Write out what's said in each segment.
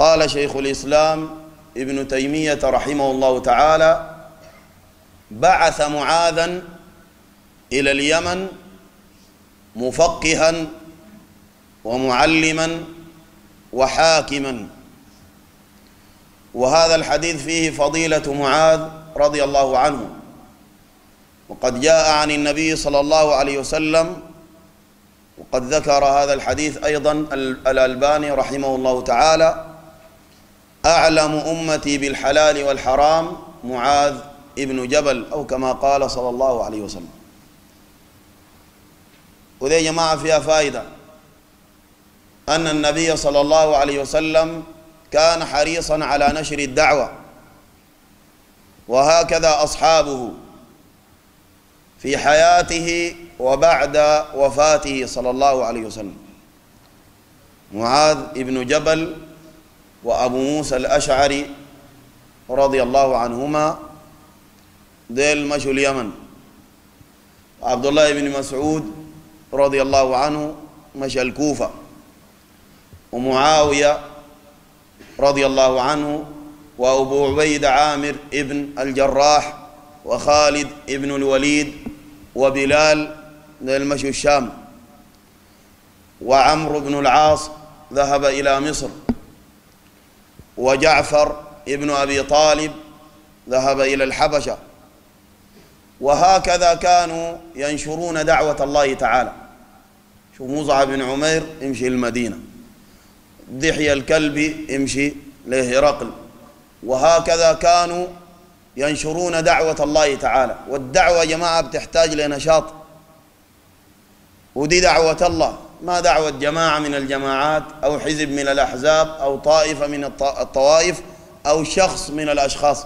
قال شيخ الإسلام ابن تيمية رحمه الله تعالى: بعث معاذا إلى اليمن مفقها ومعلما وحاكما. وهذا الحديث فيه فضيلة معاذ رضي الله عنه، وقد جاء عن النبي صلى الله عليه وسلم، وقد ذكر هذا الحديث أيضا الألباني رحمه الله تعالى: أعلم أمتي بالحلال والحرام معاذ ابن جبل، أو كما قال صلى الله عليه وسلم. وذي يا جماعة فيها فائدة أن النبي صلى الله عليه وسلم كان حريصا على نشر الدعوة، وهكذا أصحابه في حياته وبعد وفاته صلى الله عليه وسلم. معاذ ابن جبل وأبو موسى الأشعري رضي الله عنهما ديل مشوا اليمن، وعبد الله بن مسعود رضي الله عنه مشى الكوفة، ومعاوية رضي الله عنه وأبو عبيد عامر ابن الجراح وخالد ابن الوليد وبلال ديل مشوا الشام، وعمرو بن العاص ذهب إلى مصر، وجعفر ابن أبي طالب ذهب إلى الحبشة. وهكذا كانوا ينشرون دعوة الله تعالى. شوف مصعب بن عمير يمشي المدينة، دحية الكلبي يمشي لهرقل، وهكذا كانوا ينشرون دعوة الله تعالى. والدعوة يا جماعة بتحتاج لنشاط، ودي دعوة الله، ما دعوة جماعة من الجماعات أو حزب من الأحزاب أو طائفة من الطوائف أو شخص من الأشخاص.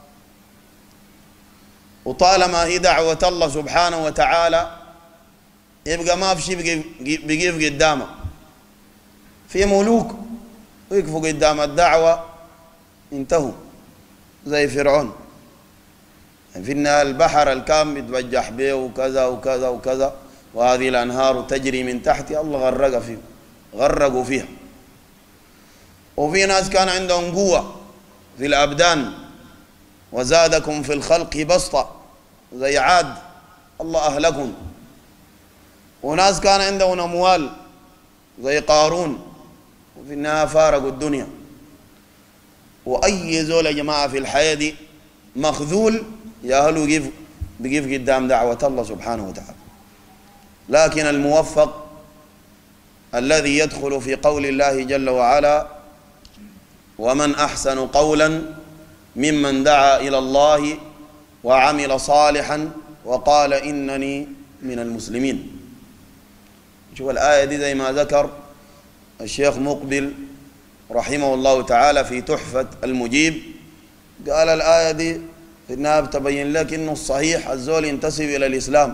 وطالما هي دعوة الله سبحانه وتعالى يبقى ما في شيء بيقف قدامه. في ملوك ويقفوا قدام الدعوة انتهوا زي فرعون، في النهاية البحر الكام بيتبجح به وكذا وكذا وكذا، وهذه الأنهار تجري من تحتها، الله غرقوا فيها. وفي ناس كان عندهم قوة في الأبدان، وزادكم في الخلق بسطة زي عاد، الله أهلكم. وناس كان عندهم أموال زي قارون، وفي النهاية فارقوا الدنيا. وأي زول يا جماعة في الحياة دي مخذول يأهله بيقف قدام دعوة الله سبحانه وتعالى. لكن الموفق الذي يدخل في قول الله جل وعلا: ومن أحسن قولا ممن دعا إلى الله وعمل صالحا وقال إنني من المسلمين. شوف الآية دي زي ما ذكر الشيخ مقبل رحمه الله تعالى في تحفة المجيب، قال الآية دي في النهاية بتبين لك إنه الصحيح الزول ينتسب إلى الإسلام.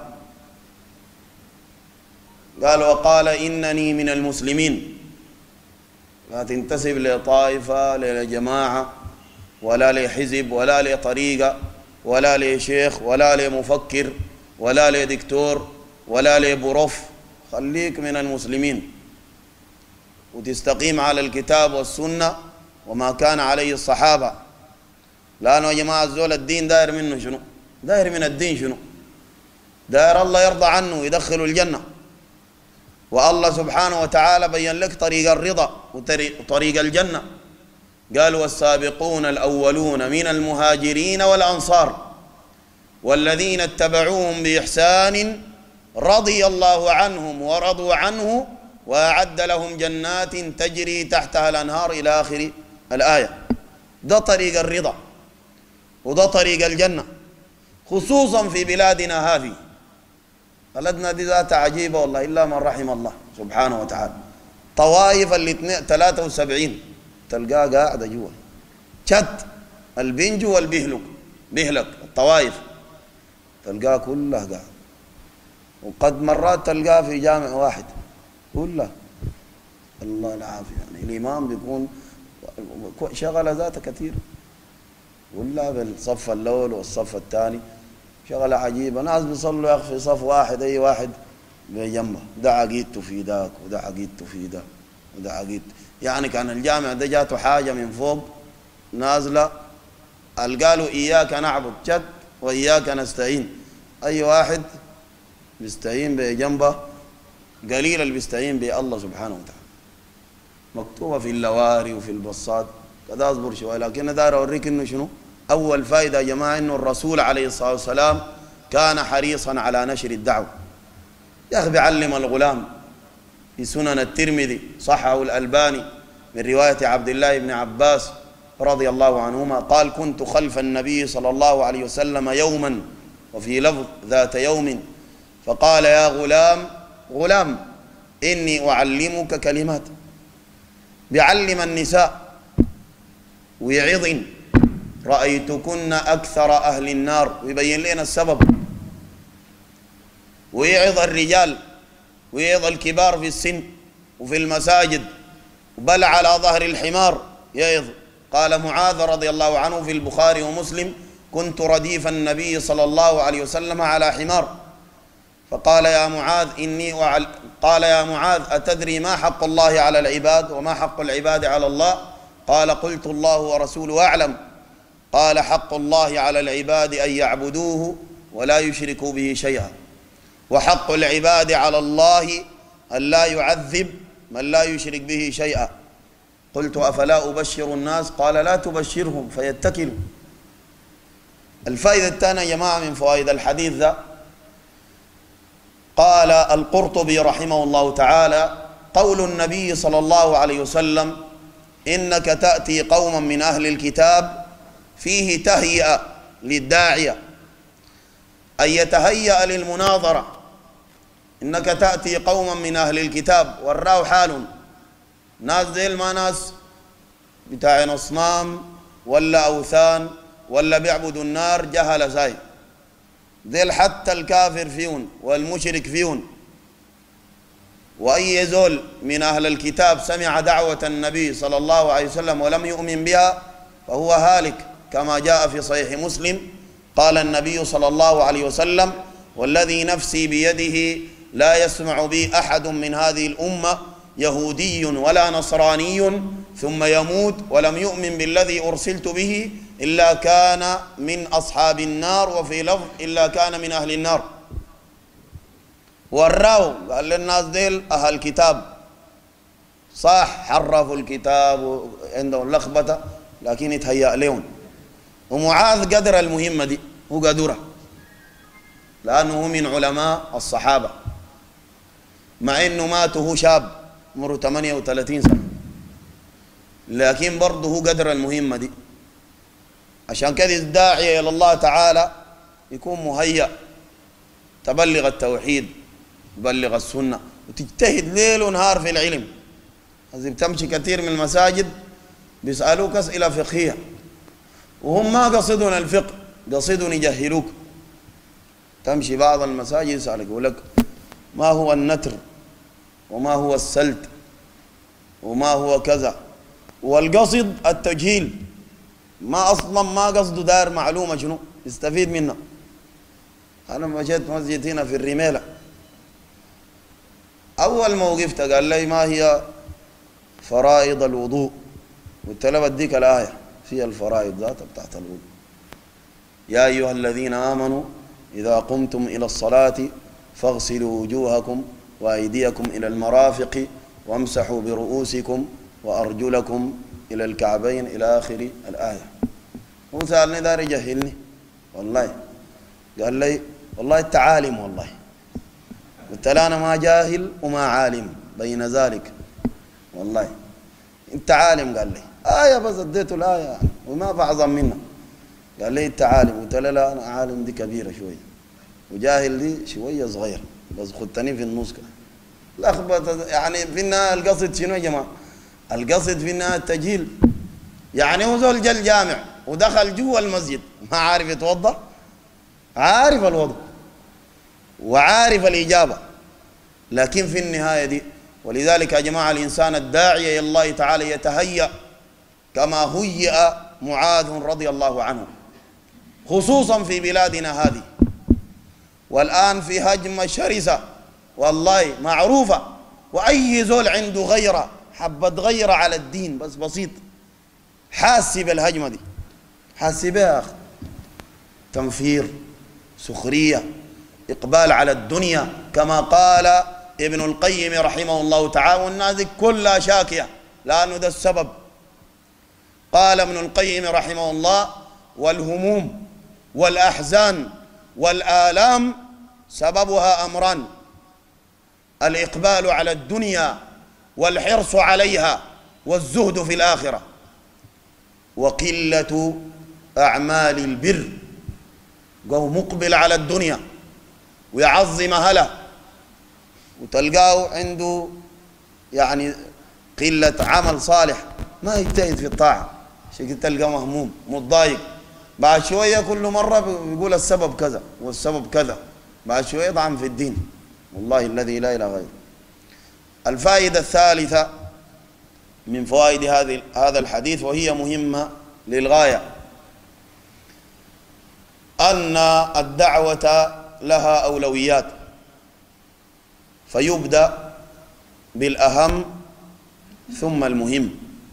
قال: وقال إنني من المسلمين، لا تنتسب لطائفة لجماعة ولا لحزب ولا لطريقة ولا لشيخ ولا لمفكر ولا لدكتور ولا لبروف، خليك من المسلمين وتستقيم على الكتاب والسنة وما كان عليه الصحابة. لأنه يا جماعة الزول الدين داير منه شنو؟ داير من الدين شنو؟ داير الله يرضى عنه ويدخله الجنة. والله سبحانه وتعالى بين لك طريق الرضا وطريق الجنة، قال: والسابقون الأولون من المهاجرين والأنصار والذين اتبعوهم بإحسان رضي الله عنهم ورضوا عنه وأعد لهم جنات تجري تحتها الأنهار إلى آخر الآية. ده طريق الرضا وده طريق الجنة، خصوصا في بلادنا هذه. بلدنا دي ذات عجيبة والله، إلا من رحم الله سبحانه وتعالى. طوائف 73 تلقاه قاعدة جوا شت البنج والبهلك الطوائف تلقاه كلها قاعد. وقد مرات تلقاه في جامع واحد كلها، الله العافية. يعني الإمام بيكون شغلة ذاته كثير، ولا بالصف الأول والصف الثاني شغلة عجيبة. ناس بيصلوا يا أخي في صف واحد، أي واحد بجنبه، ده عقيدته في ذاك وده عقيدته في ذاك وده عقيدته. يعني كان الجامع ده جاته حاجة من فوق نازلة، قالوا إياك نعبد جد وإياك نستعين، أي واحد بيستعين بجنبه قليل اللي بيستعين بالله سبحانه وتعالى. مكتوبة في اللواري وفي البصات كذا. اصبر شوي، لكن داير أوريك إنه شنو أول فائدة يا جماعة، إنه الرسول عليه الصلاة والسلام كان حريصا على نشر الدعوة. يا أخي بيعلم الغلام في سنن الترمذي صححه الألباني من رواية عبد الله بن عباس رضي الله عنهما قال: كنت خلف النبي صلى الله عليه وسلم يوما، وفي لفظ ذات يوم، فقال: يا غلام إني أعلمك كلمات. بيعلم النساء ويعظن: رأيتكن أكثر أهل النار، ويبين لنا السبب. ويعظ الرجال ويعظ الكبار في السن وفي المساجد، بل على ظهر الحمار يعظ. قال معاذ رضي الله عنه في البخاري ومسلم: كنت رديف النبي صلى الله عليه وسلم على حمار، فقال: يا معاذ قال: يا معاذ أتدري ما حق الله على العباد وما حق العباد على الله؟ قال: قلت: الله ورسوله أعلم. قال: حق الله على العباد أن يعبدوه ولا يشركوا به شيئا، وحق العباد على الله أن لا يعذب من لا يشرك به شيئا. قلت: أفلا أبشر الناس؟ قال: لا تبشرهم فيتكلوا. الفائدة الثانية يا جماعة من فوائد الحديث ذا، قال القرطبي رحمه الله تعالى: قول النبي صلى الله عليه وسلم: إنك تأتي قوما من أهل الكتاب، فيه تهيئة للداعية أن يتهيأ للمناظرة. إنك تأتي قوما من أهل الكتاب، وراه حال ناس ديل ما ناس بتاعين أصنام ولا أوثان ولا بيعبدوا النار، جهل زي ديل، حتى الكافر فيهم والمشرك فيهم. وأي زول من أهل الكتاب سمع دعوة النبي صلى الله عليه وسلم ولم يؤمن بها فهو هالك، كما جاء في صحيح مسلم. قال النبي صلى الله عليه وسلم: والذي نفسي بيده لا يسمع بي أحد من هذه الأمة يهودي ولا نصراني ثم يموت ولم يؤمن بالذي أرسلت به إلا كان من أصحاب النار، وفي لفظ إلا كان من أهل النار. وراه قال للناس ديل أهل كتاب، صح حرفوا الكتاب عندهم لخبطة لكن يتهيأ لهم. ومعاذ قدر المهمة دي، هو قدرها لأنه هو من علماء الصحابة، مع أنه مات وهو شاب عمره 38 سنة، لكن برضه هو قدر المهمة دي. عشان كده الداعية إلى الله تعالى يكون مهيأ، تبلغ التوحيد، تبلغ السنة، وتجتهد ليل ونهار في العلم. إذا بتمشي كثير من المساجد بيسألوك أسئلة فقهية، وهم ما قصدون الفقه، قصدون يجهلوك. تمشي بعض المساجد يسألك يقول لك: ما هو النتر؟ وما هو السلت؟ وما هو كذا؟ والقصد التجهيل، ما أصلا ما قصده داير معلومة شنو يستفيد منها. أنا مشيت مسجد هنا في الرميلة، أول ما وقفت قال لي: ما هي فرائض الوضوء؟ قلت له: بديك الآية فيها الفرائض ذاتها بتاعت الوضوء: يا أيها الذين آمنوا إذا قمتم إلى الصلاة فاغسلوا وجوهكم وأيديكم إلى المرافق وامسحوا برؤوسكم وأرجلكم إلى الكعبين إلى آخر الآية. هو سألني دار يجهلني والله، قال لي: والله أنت عالم. والله قلت له: أنا ما جاهل وما عالم بين ذلك، والله أنت عالم. قال لي: آية بس اديته الآية يعني وما بعظم منها. قال لي: أنت عالم. قلت له: لا، أنا عالم دي كبيرة شوية وجاهل دي شوية صغير، بس خدتني في النص كده لخبط. يعني في النهاية القصد شنو يا جماعة؟ القصد في النهاية التجهيل. يعني هو زول جا الجامع ودخل جوا المسجد ما عارف يتوضأ، عارف الوضوء وعارف الإجابة، لكن في النهاية دي. ولذلك يا جماعة الإنسان الداعية إلى الله تعالى يتهيأ كما هيأ معاذ رضي الله عنه، خصوصا في بلادنا هذه. والآن في هجمة شرسة والله معروفة، وأي زول عنده غيرة حبة تغير على الدين بس بسيط، حاسي بالهجمة دي، حاسي بها يا أخي. تنفير، سخرية، إقبال على الدنيا، كما قال ابن القيم رحمه الله تعالى: والناس كلها شاكية، لأنه ده السبب. قال ابن القيم رحمه الله: والهموم والأحزان والآلام سببها أمران: الإقبال على الدنيا والحرص عليها والزهد في الآخرة، وقلة أعمال البر. وهو مقبل على الدنيا ويعظم أهله، وتلقاه عنده يعني قلة عمل صالح، ما يجتهد في الطاعة، عشان تلقاه مهموم متضايق. بعد شوية كل مرة بيقول السبب كذا والسبب كذا، بعد شوية يطعن في الدين، والله الذي لا إله غيره. الفائدة الثالثة من فوائد هذا الحديث، وهي مهمة للغاية، أن الدعوة لها أولويات، فيبدأ بالأهم ثم المهم،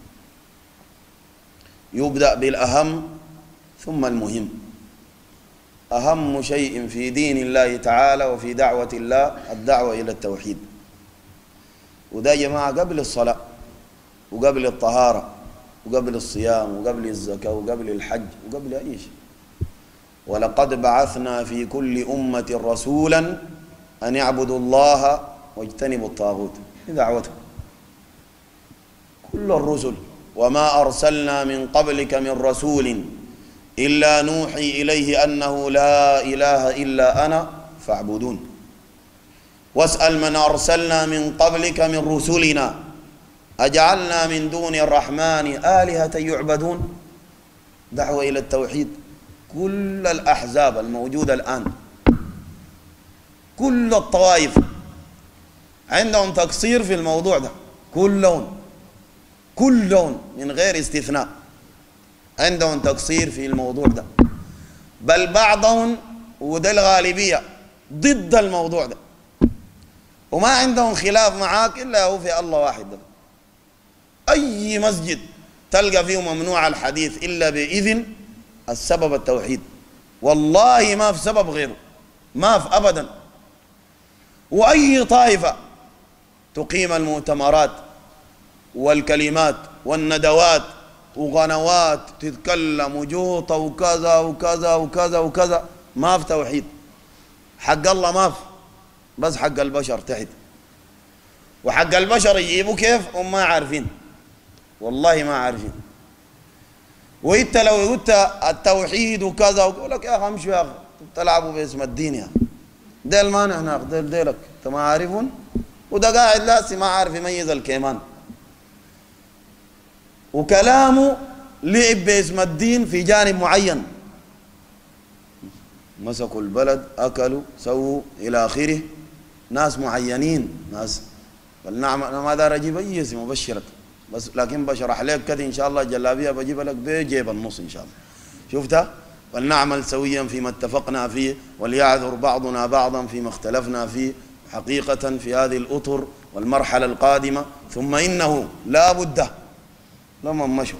يبدأ بالأهم ثم المهم. أهم شيء في دين الله تعالى وفي دعوة الله الدعوة إلى التوحيد، وده يا جماعة قبل الصلاة وقبل الطهارة وقبل الصيام وقبل الزكاة وقبل الحج وقبل أي شيء. ولقد بعثنا في كل أمة رسولا أن يعبدوا الله واجتنبوا الطاغوت، دعوته كل الرسل: وما أرسلنا من قبلك من رسول إلا نوحي إليه أنه لا إله إلا أنا فاعبدون. واسأل من أرسلنا من قبلك من رسلنا أجعلنا من دون الرحمن آلهة يعبدون. دعوة إلى التوحيد. كل الأحزاب الموجودة الآن، كل الطوائف عندهم تقصير في الموضوع ده، كلهم من غير استثناء عندهم تقصير في الموضوع ده، بل بعضهم وده الغالبية ضد الموضوع ده، وما عندهم خلاف معاك إلا هو في الله واحد ده. أي مسجد تلقى فيه ممنوع الحديث إلا بإذن السبب التوحيد، والله ما في سبب غيره، ما في أبدا. وأي طائفة تقيم المؤتمرات والكلمات والندوات وقنوات تتكلم وجوطة وكذا وكذا وكذا وكذا، ما في توحيد. حق الله ما في، بس حق البشر تحت، وحق البشر يجيبوا كيف هم ما عارفين، والله ما عارفين. وانت لو قلت التوحيد وكذا ويقول لك يا اخي امشوا يا اخي تلعبوا باسم الدين يا اخي، ديل ما نحن ديلك انت ما عارفون، وده قاعد لاسي ما عارف يميز الكيمان، وكلامه لعب باسم الدين في جانب معين، مسكوا البلد اكلوا سووا الى اخره، ناس معينين، ناس فلنعمل. انا ما دار اجيب اي اسم ابشرك، بس لكن بشرح لك كده ان شاء الله جلابيه بجيب لك بجيب النص ان شاء الله. شفتها؟ فلنعمل سويا فيما اتفقنا فيه وليعذر بعضنا بعضا فيما اختلفنا فيه حقيقة في هذه الأطر والمرحلة القادمة، ثم إنه لا بد لما مشوا.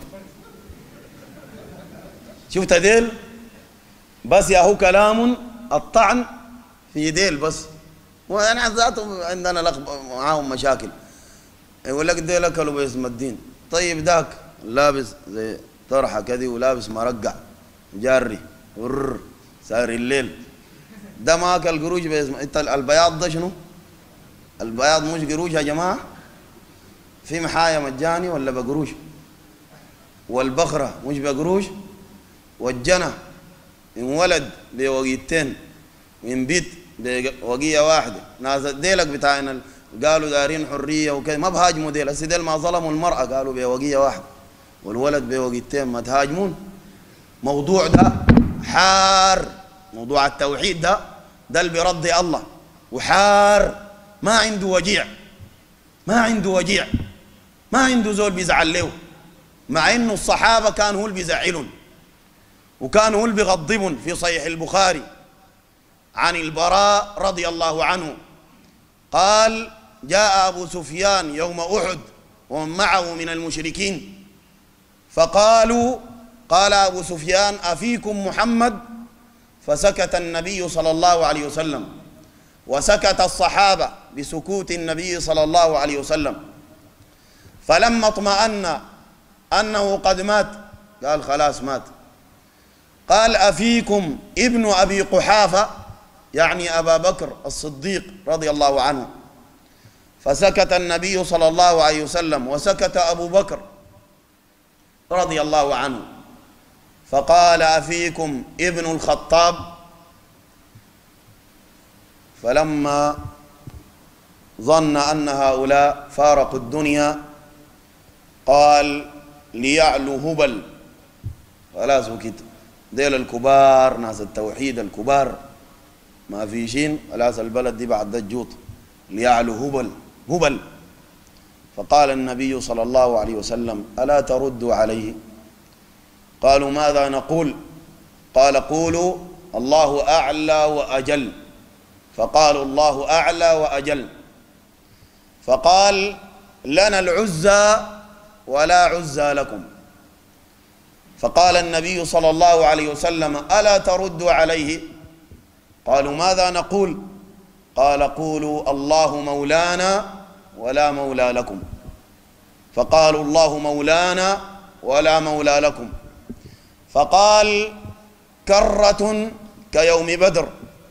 شفت ديل بس يا هو كلام الطعن في ديل بس، وانا ذاتهم عندنا معاهم مشاكل، يقول لك ديل اكلوا باسم الدين. طيب ذاك لابس زي طرحه كذي ولابس مرقع جاري سار الليل، ده ما اكل قروش باسم. انت البياض ده شنو؟ البياض مش قروش يا جماعه، في محايا مجاني ولا بقروش؟ والبخره مش بقروش؟ والجنة انولد بوقيتين وينبت بوقية واحدة. ناس ديلك بتاعنا قالوا دارين حرية وكذا، ما بهاجموا ديل، هسه ديل ما ظلموا المرأة قالوا بوقية واحدة والولد بوقيتين، ما تهاجمون. موضوع ده حار، موضوع التوحيد ده اللي بيرضي الله، وحار ما عنده وجيع، ما عنده وجيع، ما عنده زول بيزعل له، مع انه الصحابة كان هو اللي بيزعلون وكان هو اللي بيغضبون. في صحيح البخاري عن البراء رضي الله عنه قال: جاء أبو سفيان يوم أحد ومن معه من المشركين، فقالوا قال أبو سفيان أفيكم محمد؟ فسكت النبي صلى الله عليه وسلم، وسكت الصحابة بسكوت النبي صلى الله عليه وسلم. فلما اطمأن أنه قد مات قال خلاص مات، قال أفيكم ابن أبي قحافة، يعني أبا بكر الصديق رضي الله عنه. فسكت النبي صلى الله عليه وسلم وسكت أبو بكر رضي الله عنه. فقال أفيكم ابن الخطاب؟ فلما ظن أن هؤلاء فارقوا الدنيا قال ليعلو هبل، ولا سكت، ديل الكبار ناس التوحيد الكبار ما في شين، خلاص البلد دي بعد الجوط، ليعلو هبل. فقال النبي صلى الله عليه وسلم ألا تردوا عليه؟ قالوا ماذا نقول؟ قال قولوا الله أعلى وأجل. فقالوا الله أعلى وأجل. فقال لنا العزى ولا عزى لكم. فقال النبي صلى الله عليه وسلم ألا تردوا عليه؟ قالوا ماذا نقول؟ قال قولوا الله مولانا ولا مولى لكم. فقالوا الله مولانا ولا مولى لكم. فقال كرة كيوم بدر.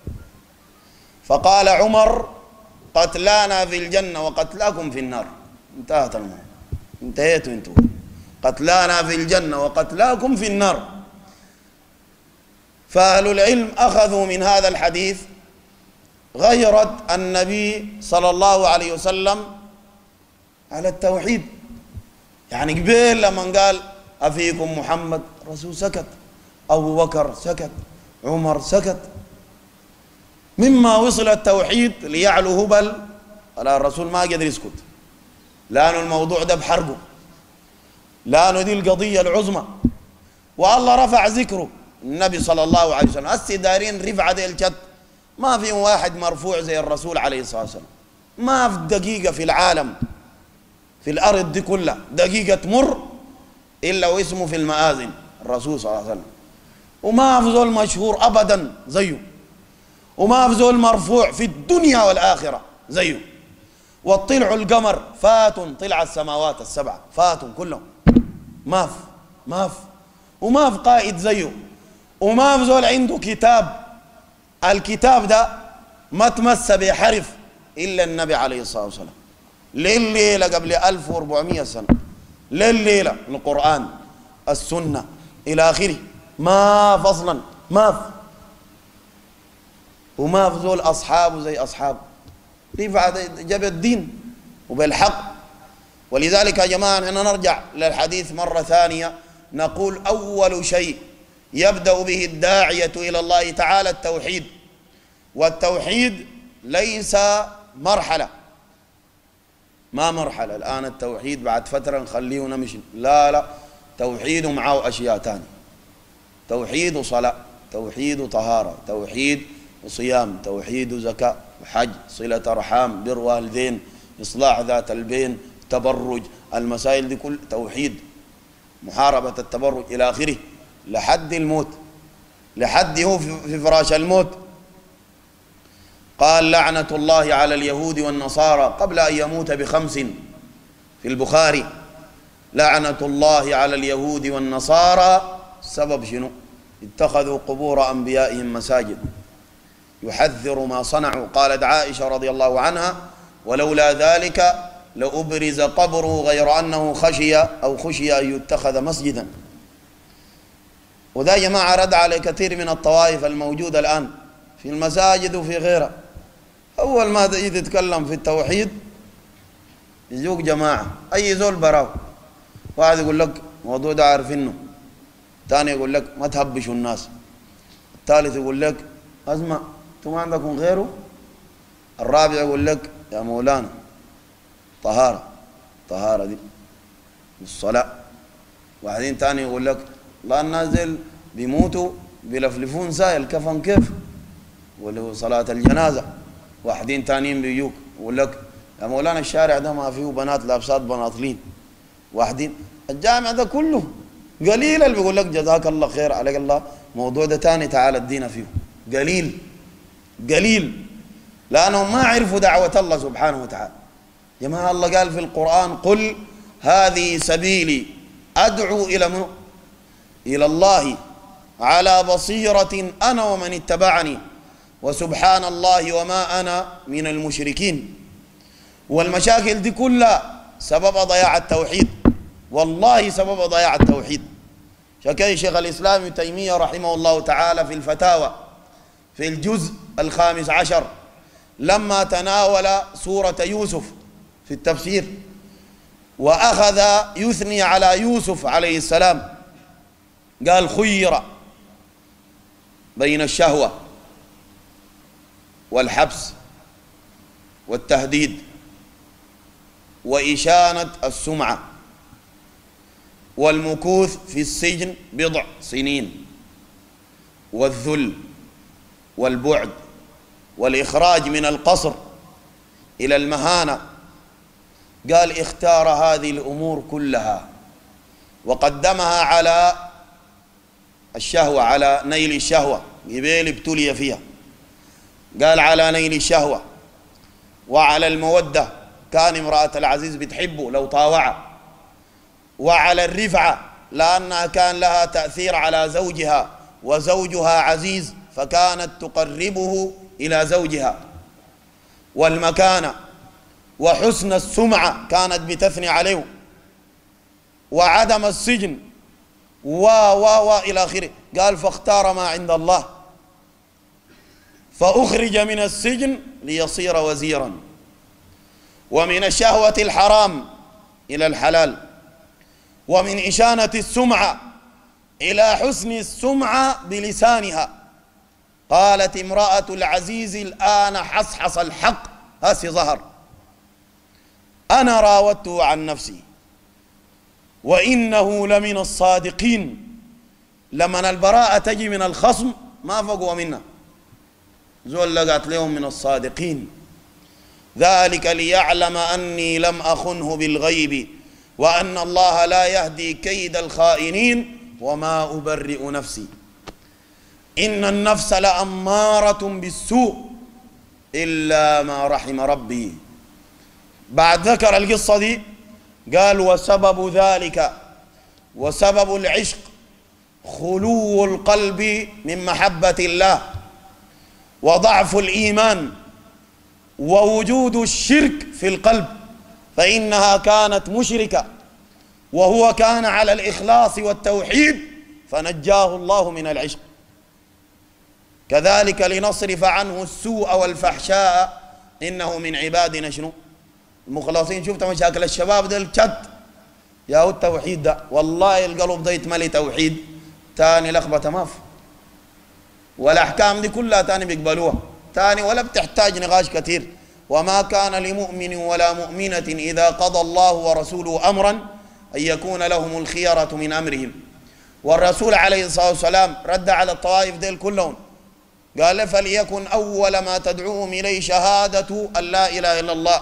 فقال عمر قتلانا في الجنة وقتلاكم في النار. انتهت الموضوع، انتهيتوا انتوا، قتلانا في الجنة وقتلاكم في النار. فأهل العلم أخذوا من هذا الحديث غيرت النبي صلى الله عليه وسلم على التوحيد. يعني قبل لما قال أفيكم محمد الرسول سكت، أبو بكر سكت، عمر سكت، مما وصل التوحيد ليعلو هبل. على الرسول ما قدر يسكت، لأنه الموضوع ده بحرقه، لأنه دي القضية العظمى، والله رفع ذكره. النبي صلى الله عليه وسلم هسه دارين رفعة دي الجد، ما في واحد مرفوع زي الرسول عليه الصلاة والسلام. ما في دقيقة في العالم في الأرض دي كلها دقيقة تمر إلا واسمه في المآذن الرسول صلى الله عليه وسلم. وما في زول مشهور أبدا زيه، وما في زول مرفوع في الدنيا والآخرة زيه. وطلعوا القمر فاتوا، طلع السماوات السبع فاتوا كلهم، ما في وما في قائد زيه، وما في زول عنده كتاب الكتاب ده ما تمس بحرف إلا النبي عليه الصلاة والسلام. لليلة قبل 1400 سنة، لليلة القرآن السنة إلى آخره، ما فصلا ما في، وما في زول أصحابه زي أصحابه. رفع جاب الدين وبالحق. ولذلك يا جماعة نحن نرجع للحديث مرة ثانية، نقول أول شيء يبدأ به الداعية إلى الله تعالى التوحيد. والتوحيد ليس مرحلة، ما مرحلة الآن التوحيد بعد فترة نخليه ونمشي، لا، توحيد معه أشياء تانية، توحيد صلاة، توحيد طهارة، توحيد صيام، توحيد زكاة، حج، صلة أرحام، بر والدين، إصلاح ذات البين، تبرج، المسائل دي كل توحيد، محاربة التبرج إلى آخره، لحد الموت، لحد هو في فراش الموت. قال لعنة الله على اليهود والنصارى قبل أن يموت ب5 في البخاري. لعنة الله على اليهود والنصارى سبب شنو؟ اتخذوا قبور أنبيائهم مساجد. يحذر ما صنعوا. قالت عائشة رضي الله عنها ولولا ذلك لأبرز قبره غير أنه خشي أن يتخذ مسجدا. وذا يا جماعة رد على كثير من الطوائف الموجودة الآن في المساجد وفي غيرها. أول ما تجي تتكلم في التوحيد يجوك جماعة أي زول براو، واحد يقول لك موضوع ده عارفينه، ثاني يقول لك ما تهبشوا الناس، الثالث يقول لك أسمع أنتم ما عندكم غيره، الرابع يقول لك يا مولانا طهارة دي والصلاة، واحدين ثاني يقول لك لا الناس ديل بيموتوا بيلفلفون سائل كفن كيف، ولو صلاة الجنازة. واحدين ثانيين بيجوك يقول لك يا مولانا الشارع ده ما فيه بنات لابسات بناطلين، واحدين. الجامع ده كله قليل اللي بيقول لك جزاك الله خير عليك الله، موضوع ده تاني تعال ادينا فيه. قليل قليل، لأنهم ما عرفوا دعوة الله سبحانه وتعالى. جماعة الله قال في القرآن قل هذه سبيلي أدعو إلى منه؟ إلى الله على بصيرة أنا ومن اتبعني وسبحان الله وما أنا من المشركين. والمشاكل دي كلها سبب ضياع التوحيد، والله سبب ضياع التوحيد. شكي شيخ الإسلام ابن تيمية رحمه الله تعالى في الفتاوى في الجزء 15 لما تناول سورة يوسف في التفسير وأخذ يثني على يوسف عليه السلام، قال خير بين الشهوة والحبس والتهديد وإشانة السمعة والمكوث في السجن 10 سنين والذل والبعد والإخراج من القصر إلى المهانة. قال اختار هذه الأمور كلها وقدمها على الشهوة، على نيل الشهوة، قبيل ابتلي فيها. قال على نيل الشهوة وعلى المودة، كان امرأة العزيز بتحبه لو طاوعها، وعلى الرفعة لأنها كان لها تأثير على زوجها وزوجها عزيز فكانت تقربه إلى زوجها، والمكانة وحسن السمعة كانت بتثني عليه، وعدم السجن إلى آخره. قال فاختار ما عند الله فأخرج من السجن ليصير وزيرا، ومن الشهوة الحرام إلى الحلال، ومن إشانة السمعة إلى حسن السمعة بلسانها. قالت امرأة العزيز الآن حصحص الحق هسي ظهر، أنا راودته عن نفسي وإنه لمن الصادقين. لما البراءة تجي من الخصم ما فقوا منها، زول لقات لهم من الصادقين. ذلك ليعلم أني لم أخنه بالغيب وأن الله لا يهدي كيد الخائنين وما أبرئ نفسي إن النفس لأمارة بالسوء إلا ما رحم ربي. بعد ذكر القصة دي قال وسبب ذلك وسبب العشق خلو القلب من محبة الله وضعف الإيمان ووجود الشرك في القلب، فإنها كانت مشركة وهو كان على الإخلاص والتوحيد فنجاه الله من العشق. كذلك لنصرف عنه السوء والفحشاء إنه من عبادنا شنو المخلصين. شفت مشاكل الشباب ده الشت يا التوحيد ده، والله القلب ده يتملي توحيد تاني لخبطه ما في، والأحكام دي كلها تاني بيقبلوها تاني ولا بتحتاج نقاش كثير. وما كان لمؤمن ولا مؤمنة إذا قضى الله ورسوله أمرا أن يكون لهم الخيرة من أمرهم. والرسول عليه الصلاة والسلام رد على الطوائف ديل كلهم قال فليكن أول ما تدعوهم إليه شهادة أن لا إله إلا الله،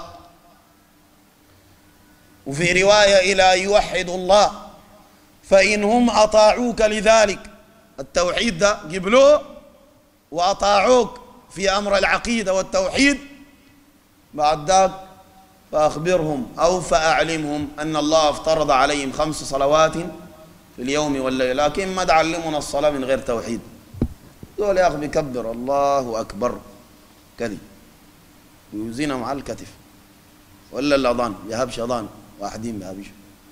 وفي رواية إلى أن يوحدوا الله، فإنهم أطاعوك لذلك التوحيد ده قبلوه وأطاعوك في أمر العقيدة والتوحيد، بعد ذاك فأخبرهم أو فأعلمهم أن الله افترض عليهم 5 صلوات في اليوم والليلة، لكن ما تعلمنا الصلاة من غير توحيد. دول يا أخي بيكبر الله أكبر كذي ويوزينا مع الكتف، ولا الأذان يهبش أذان واحدين بهبش،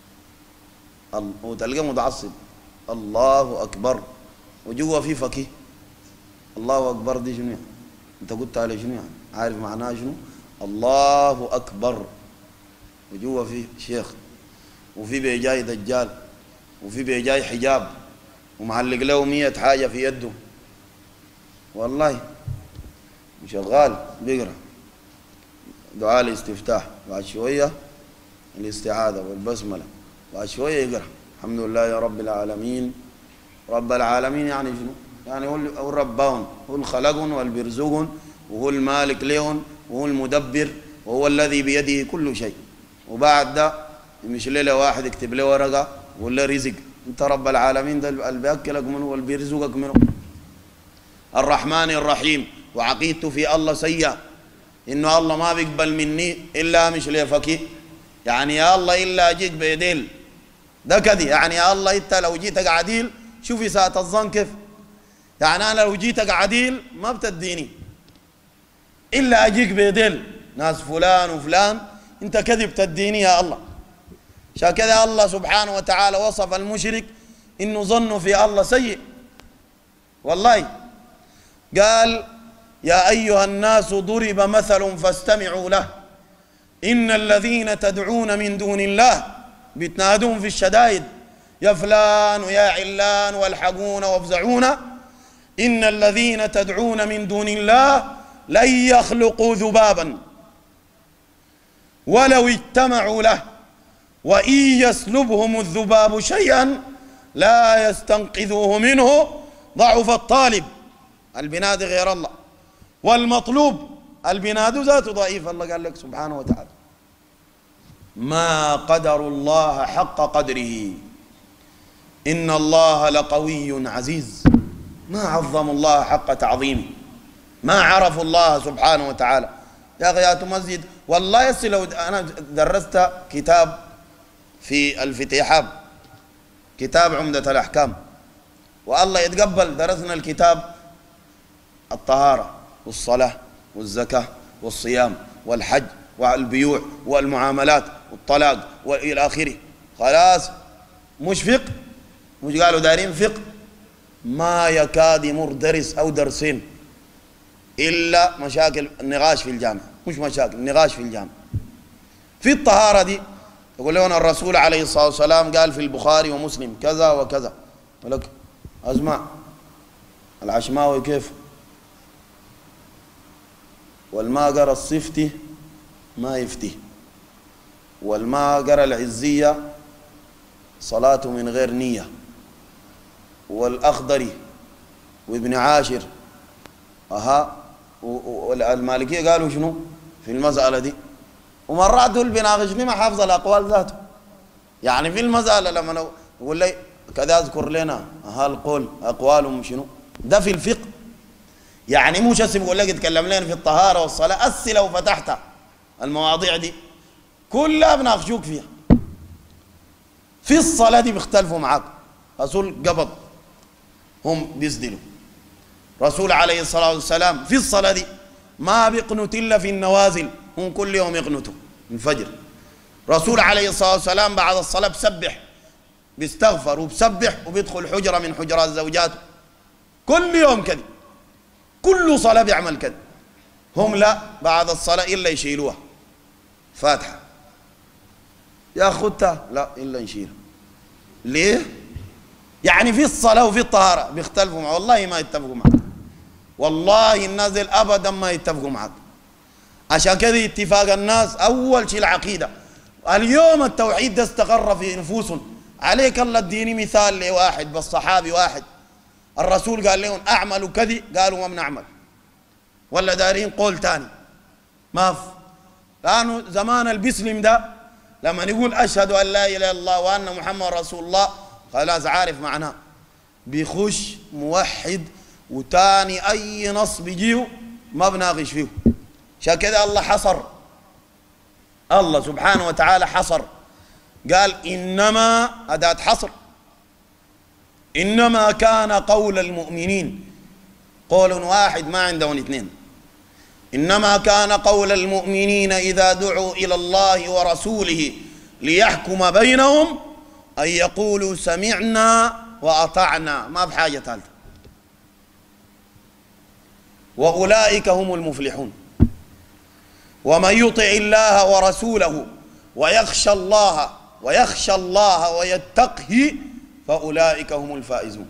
وتلقى متعصب الله أكبر وجوا في فكيه. الله أكبر دي شنو يعني؟ أنت قلت عليه شنو يعني؟ عارف معناه شنو؟ الله أكبر وجوا في شيخ وفي بيجاي دجال وفي بيجاي حجاب ومعلق له 100 حاجة في يده، والله شغال بيقرأ دعاء الاستفتاح، بعد شوية الاستعاذة والبسملة، بعد شوية يقرأ الحمد لله يا رب العالمين. رب العالمين يعني شنو؟ يعني هو ربهم، هو الخلقهم والبرزقهم وهو المالك لهم وهو المدبر وهو الذي بيده كل شيء. وبعد ده مش ليلة واحد يكتب له ورقة ولا رزق. انت رب العالمين ده اللي بياكلك منه واللي بيرزقك منه. الرحمن الرحيم. وعقيدته في الله سيئة، انه الله ما بيقبل مني الا مش ليفكي، يعني يا الله الا اجيك بيديل ده كدي، يعني يا الله انت لو جيتك عديل شوفي ساعة الظن كيف، يعني انا لو جيتك عديل ما بتديني الا اجيك بيديل ناس فلان وفلان انت كذب تديني يا الله. عشان كذا الله سبحانه وتعالى وصف المشرك انه ظنه في الله سيء. والله قال يا ايها الناس ضرب مثل فاستمعوا له ان الذين تدعون من دون الله، بتنادون في الشدائد يا فلان ويا علان والحقونا وافزعونا، ان الذين تدعون من دون الله لن يخلقوا ذبابا ولو اجتمعوا له وإن يسلبهم الذباب شيئا لا يستنقذوه منه، ضعف الطالب البناد غير الله والمطلوب البناد ذاته ضعيف. الله قال لك سبحانه وتعالى ما قدر الله حق قدره إن الله لقوي عزيز. ما عظموا الله حق تعظيمه، ما عرفوا الله سبحانه وتعالى. يا أخي يا مسجد والله يسي لو أنا درست كتاب في الفتيحاب، كتاب عمدة الأحكام، والله يتقبل درسنا الكتاب الطهارة والصلاة والزكاة والصيام والحج والبيوع والمعاملات والطلاق وإلى آخره، خلاص مش فقه، مش قالوا دارين فقه، ما يكاد يمر درس أو درسين إلا مشاكل النقاش في الجامعة، مش مشاكل نقاش في الجامعة. في الطهارة دي يقول لنا الرسول عليه الصلاة والسلام قال في البخاري ومسلم كذا وكذا، ولك أسمع العشماوي كيف والما قرأ الصفتي ما يفتي، والما قرأ العزية صلاته من غير نية، والأخضري وابن عاشر والمالكية قالوا شنو في المسألة دي. ومرات دول بيناقشني ما حافظ الأقوال ذاته، يعني في المسألة لما يقول لي كذا اذكر لنا القول أقوالهم شنو ده في الفقه، يعني مش اسم يقول لك اتكلم لنا في الطهارة والصلاة، أسي لو فتحت المواضيع دي كلها بناقشوك فيها. في الصلاة دي بيختلفوا معاك، رسول قبض هم بيسدلوا، رسول عليه الصلاة والسلام في الصلاة دي ما بيقنت إلا في النوازل، هم كل يوم يقنتوا الفجر. رسول عليه الصلاة والسلام بعد الصلاة بسبح بيستغفر وبسبح وبيدخل حجرة من حجرات زوجاته كل يوم كذا، كل صلاة بيعمل كذا. هم لا بعد الصلاة إلا يشيلوها فاتحة يا خدتها لا إلا نشيلها. ليه؟ يعني في الصلاة وفي الطهارة بيختلفوا معك، والله ما يتفقوا معك، والله النازل أبدا ما يتفقوا معك. عشان كذا اتفاق الناس أول شيء العقيدة. اليوم التوحيد ده استقر في نفوسهم. عليك الله اديني مثال لواحد بس صحابي واحد الرسول قال لهم أعملوا كذي قالوا ما بنعمل، ولا دارين قول تاني ما في. لأنه زمان البسلم ده لما نقول أشهد أن لا إله إلا الله وأن محمد رسول الله خلاص عارف معناه، بيخش موحد وتاني أي نص بيجيه ما بناقش فيه. عشان كده الله حصر، الله سبحانه وتعالى حصر قال إنما أداة حصر، إنما كان قول المؤمنين قول واحد ما عندهم اثنين، إنما كان قول المؤمنين إذا دعوا إلى الله ورسوله ليحكم بينهم أن يقولوا سمعنا وأطعنا، ما بحاجة ثالثة. وأولئك هم المفلحون. ومن يطع الله ورسوله ويخشى الله ويتقه فأولئك هم الفائزون.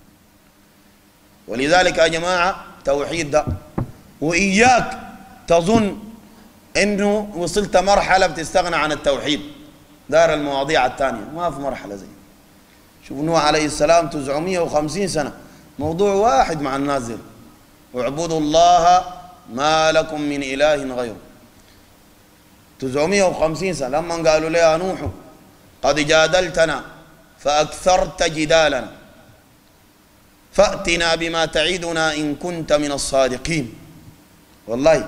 ولذلك يا جماعة توحيد ده، وإياك تظن إنه وصلت مرحلة بتستغنى عن التوحيد، دار المواضيع الثانية ما في مرحلة زي. شوف نوح عليه السلام 950 سنة موضوع واحد مع النازل، واعبدوا الله ما لكم من إله غيره. 950 سنة لما قالوا له يا نوح قد جادلتنا فأكثرت جدالنا فأتنا بما تعدنا إن كنت من الصادقين. والله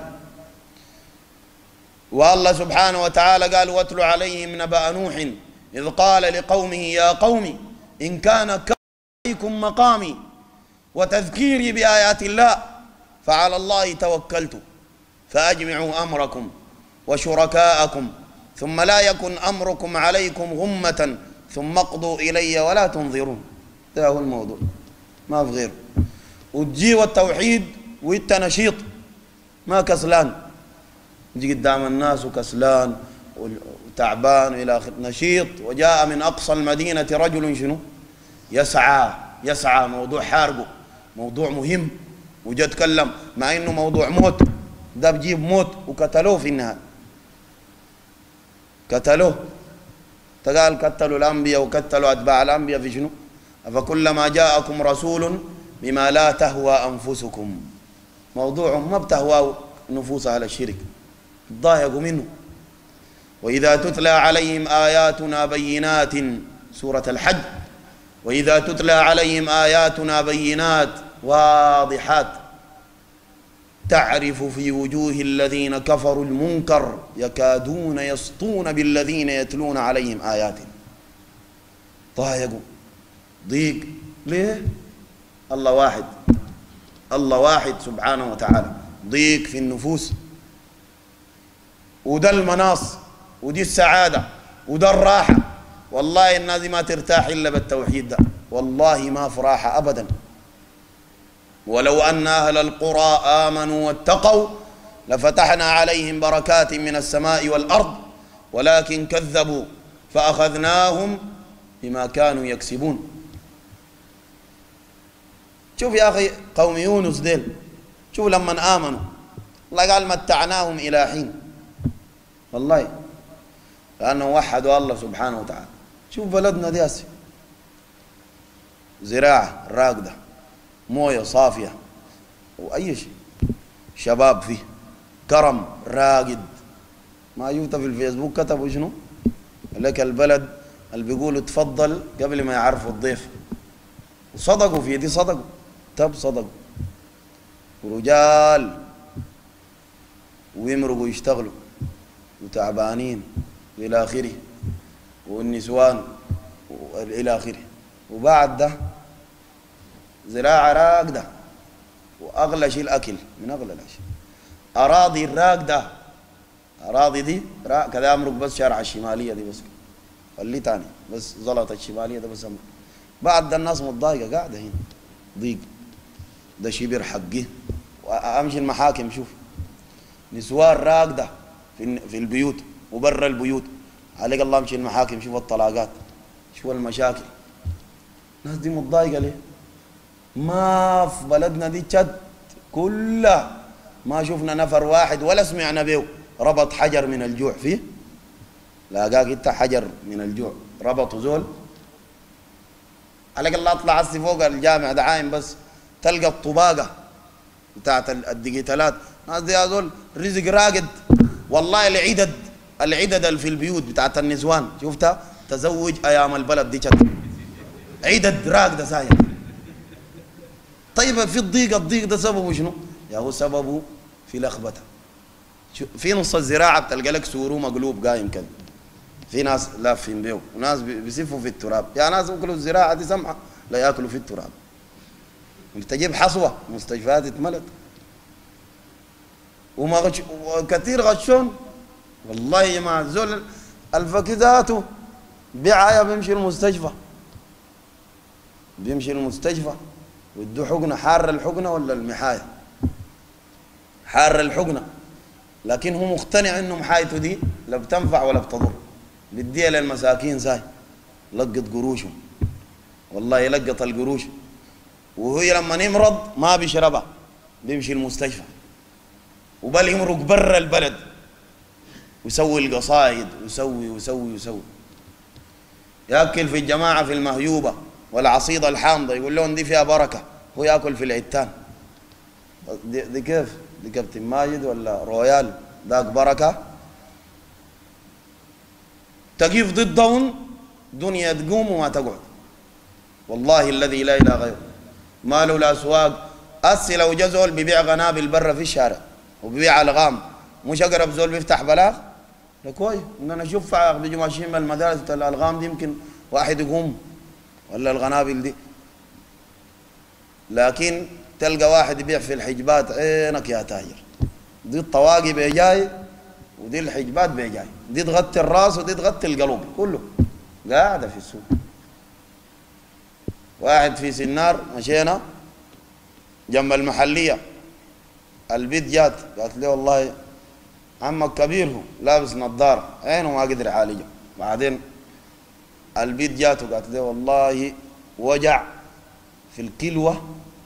والله سبحانه وتعالى قال واتل عليهم نبأ نوح إذ قال لقومه يا قوم إن كان كبر عليكم مقامي وتذكيري بآيات الله فعلى الله توكلت فأجمعوا أمركم وشركاءكم ثم لا يكن أمركم عليكم غمة ثم اقضوا إلي ولا تنظرون. ده هو الموضوع، ما في غيره. وتجي التوحيد وانت نشيط ما كسلان، تجي قدام الناس وكسلان وتعبان والى اخره. نشيط. وجاء من اقصى المدينه رجل شنو؟ يسعى موضوع حارقه، موضوع مهم، وجا تكلم مع انه موضوع موت، ده بجيب موت وقتلوه في النهايه. قتلوه. تقال قتلوا الانبياء وقتلوا اتباع الانبياء في شنو؟ فكلما جاءكم رسول بما لا تهوى انفسكم. موضوع ما بتهوى نفوس اهل الشرك، ضايقوا منه. واذا تتلى عليهم اياتنا بينات، سوره الحج، واذا تتلى عليهم اياتنا بينات واضحات تعرف في وجوه الذين كفروا المنكر يكادون يسطون بالذين يتلون عليهم آياتنا. ضايقوا، ضيق. ليه؟ الله واحد، الله واحد سبحانه وتعالى. ضيق في النفوس، وده المناص، ودي السعادة، وده الراحة. والله الناس ما ترتاح إلا بالتوحيد ده، والله ما في راحة أبدا. ولو أن أهل القرى آمنوا واتقوا لفتحنا عليهم بركات من السماء والأرض ولكن كذبوا فأخذناهم بما كانوا يكسبون. شوف يا أخي قوم يونس ديل، شوف لما آمنوا الله قال متعناهم إلى حين، والله لأنهم وحدوا الله سبحانه وتعالى. شوف بلدنا دي هسه زراعة راقدة، مويه صافيه، واي شيء، شباب فيه، كرم راقد. ما شفت في الفيسبوك كتبوا شنو؟ لك البلد اللي بيقولوا تفضل قبل ما يعرفوا الضيف، وصدقوا في دي، صدقوا صدقوا، ورجال ويمرقوا يشتغلوا وتعبانين الى اخره، والنسوان الى اخره. وبعد ده زراعة راقدة، وأغلى شيء الأكل من أغلى الأشياء. أراضي راقدة، أراضي دي كذا أمرك بس شارع الشمالية دي بس، خليه تاني بس زلطة الشمالية ده بس أمرك. بعد ده الناس متضايقة قاعدة هنا، ضيق، ده شبر حقه. وأمشي المحاكم شوف نسوان راقدة في البيوت وبرا البيوت، عليك الله امشي المحاكم شوف الطلاقات، شوف المشاكل. الناس دي متضايقة ليه؟ ما في بلدنا دي شد كلها ما شفنا نفر واحد ولا سمعنا به ربط حجر من الجوع فيه. لاقاك انت حجر من الجوع ربطوا زول. عليك الله اطلع هسي فوق الجامع ده عايم بس تلقى الطباقه بتاعت الديجيتالات، ناس دي هذول رزق راقد. والله العدد اللي في البيوت بتاعت النسوان شفتها تزوج ايام البلد دي شد، عدد راقده ساير. طيب في الضيق ده سببه شنو؟ يا هو سببه في لخبطه. في نص الزراعه بتلقى لك سورو مقلوب قايم كده، في ناس لافين بيه وناس بيسفوا في التراب. يا ناس ياكلوا الزراعه دي سمحه لا ياكلوا في التراب. انت تجيب حصوه مستشفيات اتملت وكثير غشون. والله يا جماعه زول الفقي ذاته بعايه بيمشي المستشفى، بيمشي المستشفى ويدوا حقنه حار الحقنه ولا المحايه؟ حار الحقنه، لكن هو مقتنع انه محايته دي لا بتنفع ولا بتضر، بديها للمساكين زي لقط قروشهم. والله يلقط القروش، وهي لما يمرض ما بيشربها، بيمشي المستشفى وبل يمرق برا البلد ويسوي القصايد ويسوي ياكل في الجماعه في المهيوبه والعصيده الحامضه، يقول لهم دي فيها بركه، هو ياكل في العتان. دي كيف؟ دي كابتن ماجد ولا رويال ذاك بركه؟ تقيف ضدهم دنيا تقوم وما تقعد. والله الذي لا إله غيره. ماله الأسواق أسي لو جزول ببيع قنابل برا في الشارع وببيع ألغام، مش أقرب زول بيفتح بلاغ؟ ده كويس. أنا أشوف بيجوا ماشيين من المدارس الألغام دي يمكن واحد يقوم ولا القنابل دي. لكن تلقى واحد يبيع في الحجبات، عينك يا تاجر. دي الطواقي بيجاي ودي الحجبات بيجاي، دي تغطي الراس ودي تغطي القلب كله، قاعدة في السوق. واحد في سنار مشينا جنب المحلية، البيت جات قالت لي والله عمك كبير هو لابس نظارة عينه ما قدر يعالجه. بعدين البيت جاته قالت لي والله وجع في الكلوة،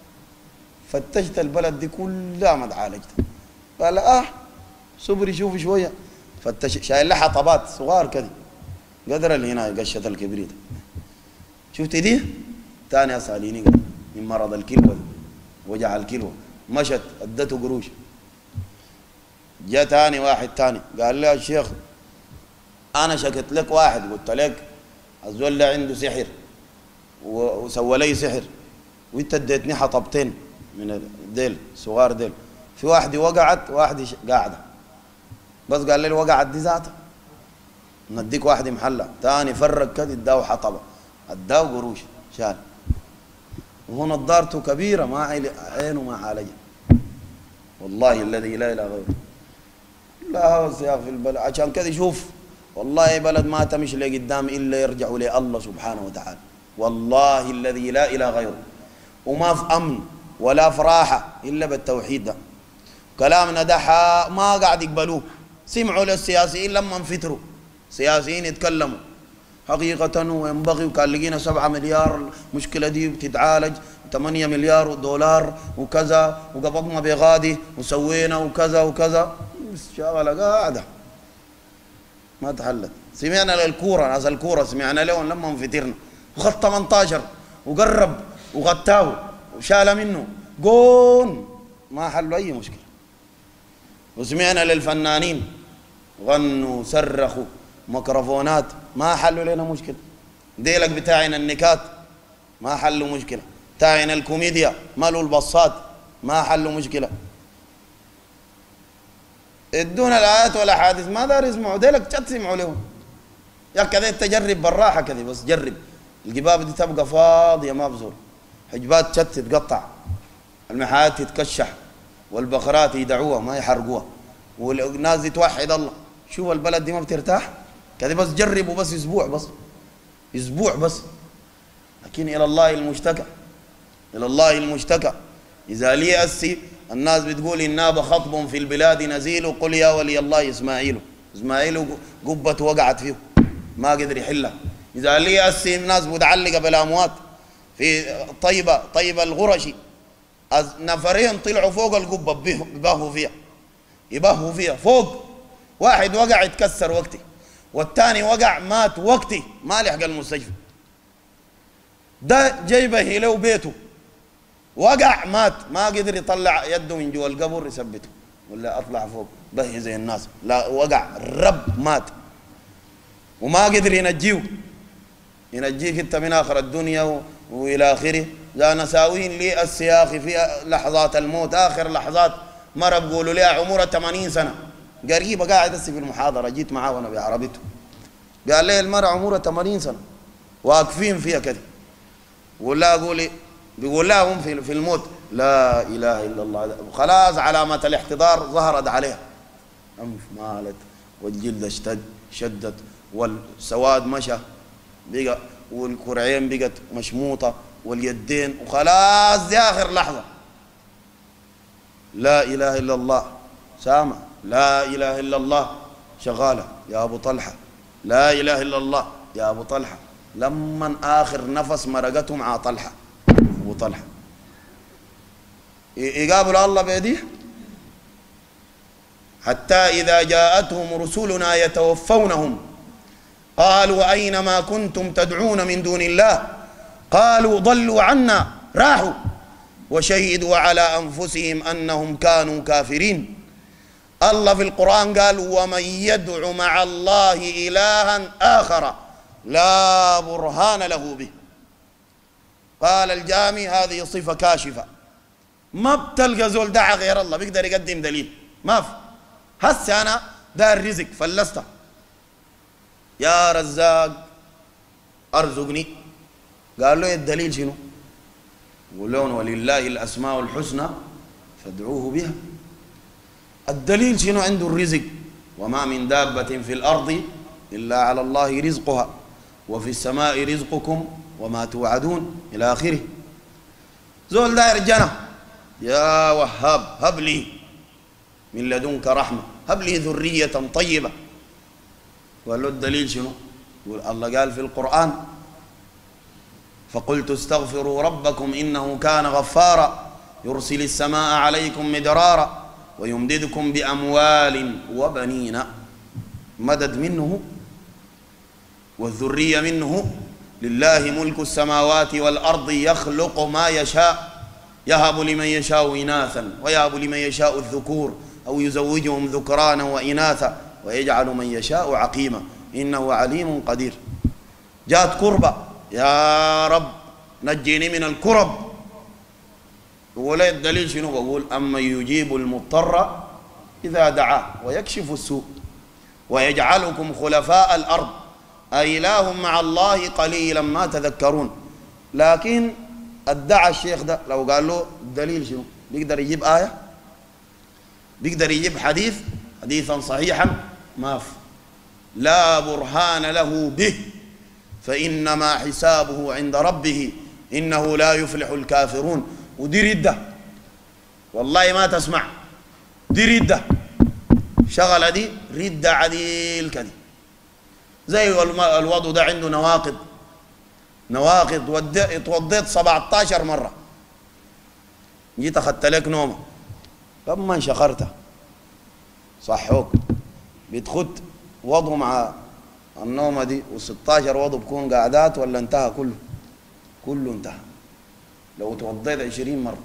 فتشت البلد دي كلها ما تعالجتها. قال صبري شوفي شوية. فتش شايل لها حطبات صغار كده قدر اللي هنا قشة الكبريت. شفت دي تاني أساليني من مرض الكلوة دي، وجع الكلوة. مشت ادته قروش. جاء تاني واحد تاني قال لي يا شيخ انا شكت لك واحد، قلت لك الزول ده عنده سحر وسوى لي سحر وانت اديتني حطبتين من الديل صغار ديل، في واحده وقعت واحده قاعده، بس قال لي وقعت دي ذاتها نديك واحده محلة. تاني فرق كده اداه حطبه اداه قروش شال. وهو نظارته كبيره ما عينه ما عالجها. والله الذي لا اله غيره. لا هوس يا اخي في البلد. عشان كذا شوف والله بلد ما تمشي لقدام الا يرجعوا لله سبحانه وتعالى. والله الذي لا اله غيره. وما في امن ولا في راحه الا بالتوحيد ده. كلامنا ده ما قاعد يقبلوه. سمعوا للسياسيين لما انفتروا، سياسيين يتكلموا حقيقة وينبغي، وكان لقينا 7 مليار المشكلة دي بتتعالج، 8 مليار دولار وكذا، وقبضنا بغادي وسوينا وكذا وكذا. شغلة قاعدة ما تحلت. سمعنا للكورة، ناس الكورة سمعنا لهم لما انفترنا، وخط 18 وقرب وغتاه وشال منه جون ما حلوا أي مشكلة. وسمعنا للفنانين غنوا صرخوا ميكروفونات ما حلوا لنا مشكلة. ديلك بتاعنا النكات ما حلوا مشكلة، بتاعنا الكوميديا مالوا البصات ما حلوا مشكلة. ادونا الآيات والأحاديث ما دار يسمعوا، ديلك تسمعوا لهم. يا كذا تجرب بالراحة كذا بس جرب. الجباب دي تبقى فاضية ما بزور، حجبات شت تتقطع، المحايات تتكشح، والبقرات يدعوها ما يحرقوها، والناس دي توحد الله. شوف البلد دي ما بترتاح كذا بس جربوا بس اسبوع، بس اسبوع بس. لكن الى الله المشتكى، الى الله المشتكى. اذا لي اسي الناس بتقول إن ناب خطب في البلاد نزيل، قل يا ولي الله اسماعيل. اسماعيل قبته وقعت فيه ما قدر يحلها. اذا لي اسي الناس متعلقه بالاموات في طيبه الغرشي، نفرين طلعوا فوق القبه يبهوا فيها فوق. واحد وقع يتكسر وقتي، والثاني وقع مات وقتي ما لحق المستشفى. ده جايبه له بيته وقع مات ما قدر يطلع يده من جوا القبر يثبته ولا اطلع فوق به زي الناس، لا وقع الرب مات وما قدر ينجيه ينجيك انت من اخر الدنيا والى اخره. ذا نساوين لي السياخي في لحظات الموت، اخر لحظات مره بقولوا لي عمرها 80 سنه قريبه قاعد في المحاضره، جيت معاه وانا بعربيته قال لي المرأة عمرها 80 سنه واقفين فيها كده، ولا اقول بيقول لهم في الموت لا اله الا الله، خلاص علامه الاحتضار ظهرت عليها، انف مالت والجلد شدت والسواد مشى بقى والكرعين بقت مشموطه واليدين، وخلاص دي اخر لحظه. لا اله الا الله سامع، لا اله الا الله شغاله يا ابو طلحه، لا اله الا الله يا ابو طلحه. لما اخر نفس مرقته مع طلحه ابو طلحه يقابل الله بيديه. حتى اذا جاءتهم رسلنا يتوفونهم قالوا اين ما كنتم تدعون من دون الله قالوا ضلوا عنا راحوا وشهدوا على انفسهم انهم كانوا كافرين. الله في القرآن قال ومن يدع مع الله إلها آخر لا برهان له به. قال الجامي هذه صفة كاشفة، ما بتلقى زول دعا غير الله بيقدر يقدم دليل، ما في. هسه أنا دار رزق فلسته، يا رزاق أرزقني، قال له الدليل شنو؟ يقول لهم ولله الأسماء الحسنى فادعوه بها. الدليل شنو؟ عنده الرزق، وما من دابة في الأرض إلا على الله رزقها وفي السماء رزقكم وما توعدون إلى آخره. زول داير جنة، يا وهاب هب لي من لدنك رحمة، هب لي ذرية طيبة. قال له الدليل شنو؟ يقول الله قال في القرآن فقلت استغفروا ربكم إنه كان غفارا يرسل السماء عليكم مدرارا ويمددكم بأموال وبنين. مدد منه والذرية منه. لله ملك السماوات والأرض يخلق ما يشاء يهب لمن يشاء إناثا ويهب لمن يشاء الذكور أو يزوجهم ذكرانا وإناثا ويجعل من يشاء عقيما إنه عليم قدير. جاءت كربة، يا رب نجيني من الكرب. يقول الدليل شنو؟ بقول أما يجيب المضطر إذا دعاه ويكشف السوء ويجعلكم خلفاء الأرض أإله مع الله قليلا ما تذكرون. لكن ادعى الشيخ ده لو قال له الدليل شنو؟ بيقدر يجيب آية؟ بيقدر يجيب حديثا صحيحا؟ ما في. لا برهان له به فإنما حسابه عند ربه إنه لا يفلح الكافرون. ودي ردة والله ما تسمع، دي ردة شغلة، دي ردة عديل كده. زي الوضع ده عنده نواقض. اتوضيت 17 مرة، جيت أخذت لك نومة، كم من شخرته صحوك بتخد وضو مع النومة دي و16 وضو بكون قاعدات ولا انتهى كله انتهى. لو توضيت 20 مرة.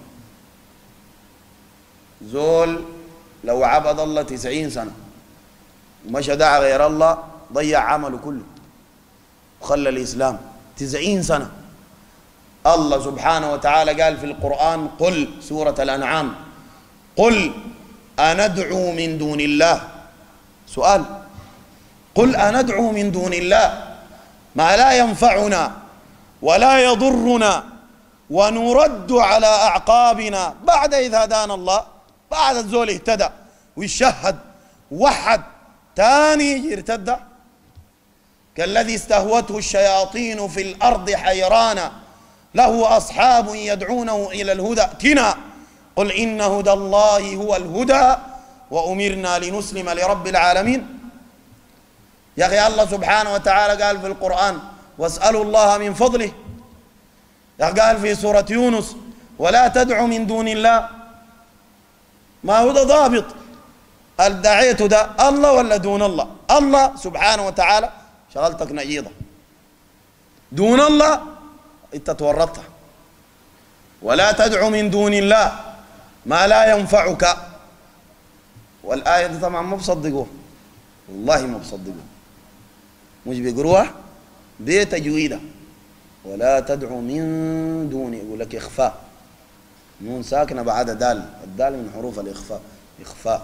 زول لو عبد الله 90 سنة ومشى دعا غير الله ضيع عمله كله وخلى الإسلام 90 سنة. الله سبحانه وتعالى قال في القرآن قل، سورة الأنعام، قل أندعو من دون الله. سؤال، قل أندعو من دون الله ما لا ينفعنا ولا يضرنا ونرد على أعقابنا بعد إذ هدانا الله. بعد الزول اهتدى ويشهد وحد تاني يرتد. كالذي استهوته الشياطين في الأرض حيرانا له أصحاب يدعونه إلى الهدى ائتنا قل إن هدى الله هو الهدى وأمرنا لنسلم لرب العالمين. يا أخي الله سبحانه وتعالى قال في القرآن واسألوا الله من فضله. قال في سورة يونس ولا تدعوا من دون الله. ما هو ده ضابط؟ الدعيت ده الله ولا دون الله؟ الله سبحانه وتعالى شغلتك نعيضة، دون الله انت تورطها. ولا تدعو من دون الله ما لا ينفعك. والآية دي طبعا ما بصدقوها، والله ما بصدقوها، مش بيقروها بتجويدها. ولا تدعو من دون، يقول لك إخفاء، نون ساكنة بعد دال، الدال من حروف الإخفاء، إخفاء.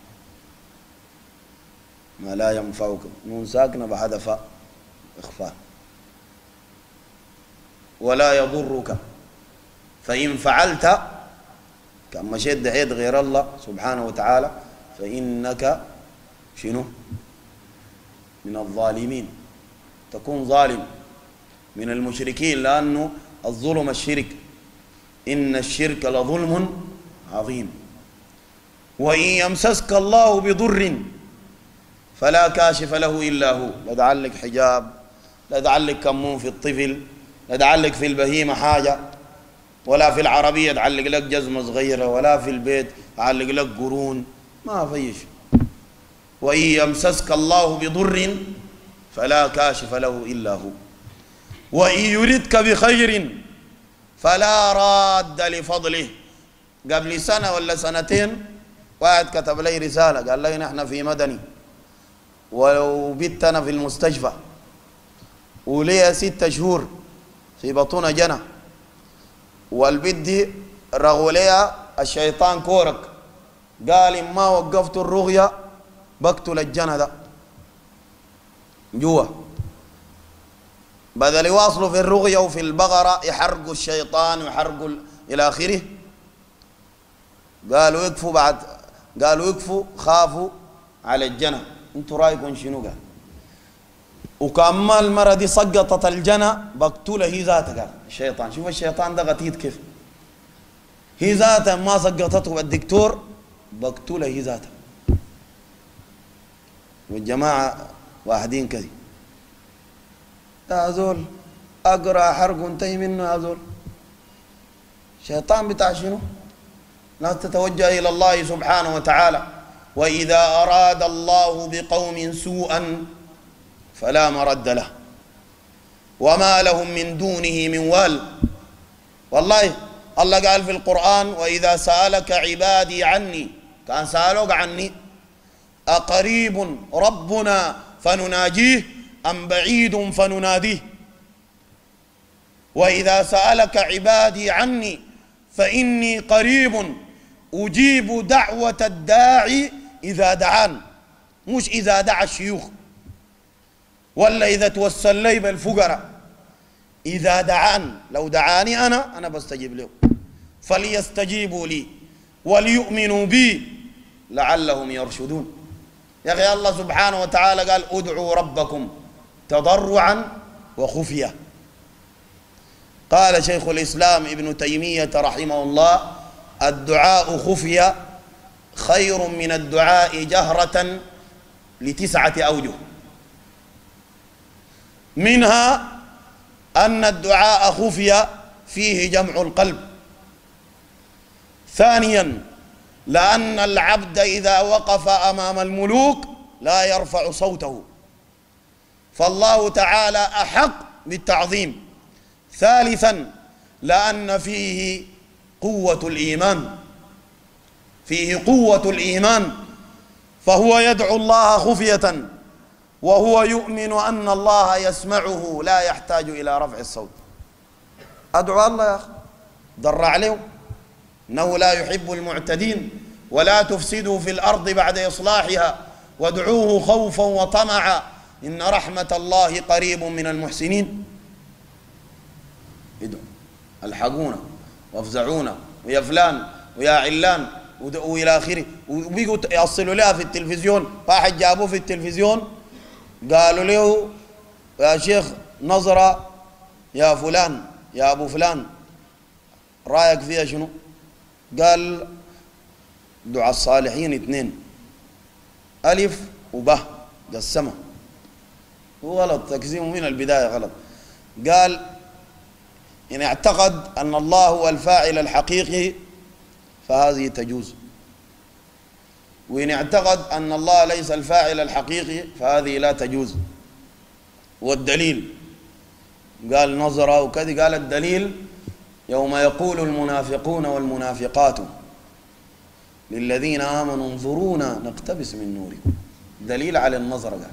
ما لا ينفعك، نون ساكنة بعد فاء، إخفاء. ولا يضرك فإن فعلت، كان مشيت دعيت غير الله سبحانه وتعالى فإنك شنو؟ من الظالمين، تكون ظالم من المشركين، لأنه الظلم الشرك، إن الشرك لظلم عظيم. وإن يمسسك الله بضر فلا كاشف له إلا هو. لا تعلق حجاب، لا تعلق كمون في الطفل، لا تعلق في البهيمة حاجة، ولا في العربية تعلق لك جزمة صغيرة، ولا في البيت تعلق لك قرون، ما في شيء. وإن يمسسك الله بضر فلا كاشف له إلا هو وإن يردك بخير فلا راد لفضله. قبل سنة ولا سنتين واحد كتب لي رسالة قال لي نحن في مدني ولو بت أنا في المستشفى وليها 6 شهور في بطون جنة، والبدي رغوليها الشيطان كورك قال إن ما وقفت الرغية بقتل الجنة ده جوا، بدل يواصلوا في الرغية وفي البقرة يحرقوا الشيطان ويحرقوا إلى آخره. قالوا يكفوا بعد، قالوا يكفوا خافوا على الجنة. انتوا رايكم شنو؟ قال وكأما المرة دي سقطت الجنة بقتلها هي ذاتها. قال الشيطان، شوف الشيطان ده غتيت كيف، هي ذاتها ما سقطته الدكتور بقتلها هي ذاتها. والجماعة واحدين كذي يا زول اقرا حرق وانتهي منه يا زول. شيطان بتاع شنو؟ لا تتوجه الى الله سبحانه وتعالى. واذا اراد الله بقوم سوءا فلا مرد له وما لهم من دونه من وال. والله الله قال في القرآن واذا سألك عبادي عني، كان سألوك عني أقريب ربنا فنناجيه أم بعيد فنناديه. وإذا سألك عبادي عني فإني قريب أجيب دعوة الداعي إذا دعان، مش إذا دعا الشيوخ ولا إذا توسل لي بالفقراء، إذا دعان. لو دعاني أنا بستجيب له. فليستجيبوا لي وليؤمنوا بي لعلهم يرشدون. يا أخي الله سبحانه وتعالى قال ادعوا ربكم تضرعا وخفية. قال شيخ الإسلام ابن تيمية رحمه الله الدعاء خفية خير من الدعاء جهرة ل9 أوجه، منها أن الدعاء خفية فيه جمع القلب. ثانيا لأن العبد إذا وقف أمام الملوك لا يرفع صوته، فالله تعالى أحق بالتعظيم. ثالثا لأن فيه قوة الإيمان، فيه قوة الإيمان، فهو يدعو الله خفية وهو يؤمن أن الله يسمعه لا يحتاج إلى رفع الصوت. أدعو الله يا أخي، ضر عليه إنه لا يحب المعتدين ولا تفسدوا في الأرض بعد إصلاحها وادعوه خوفا وطمعا إن رحمة الله قريب من المحسنين. ادعوا الحقونا وافزعونا ويا فلان ويا علان وإلى آخره. وبيقوا يصلوا لها في التلفزيون، واحد جابوه في التلفزيون قالوا له يا شيخ نظرة يا فلان يا أبو فلان رأيك فيها شنو؟ قال دعاء الصالحين 2 ألف وبه قسمه، وغلط تقسيمه من البداية غلط. قال إن اعتقد أن الله هو الفاعل الحقيقي فهذه تجوز، وإن اعتقد أن الله ليس الفاعل الحقيقي فهذه لا تجوز. والدليل قال نظرة وكذا، قال الدليل يوم يقول المنافقون والمنافقات للذين آمنوا انظرونا نقتبس من نوركم، دليل على النظر. قال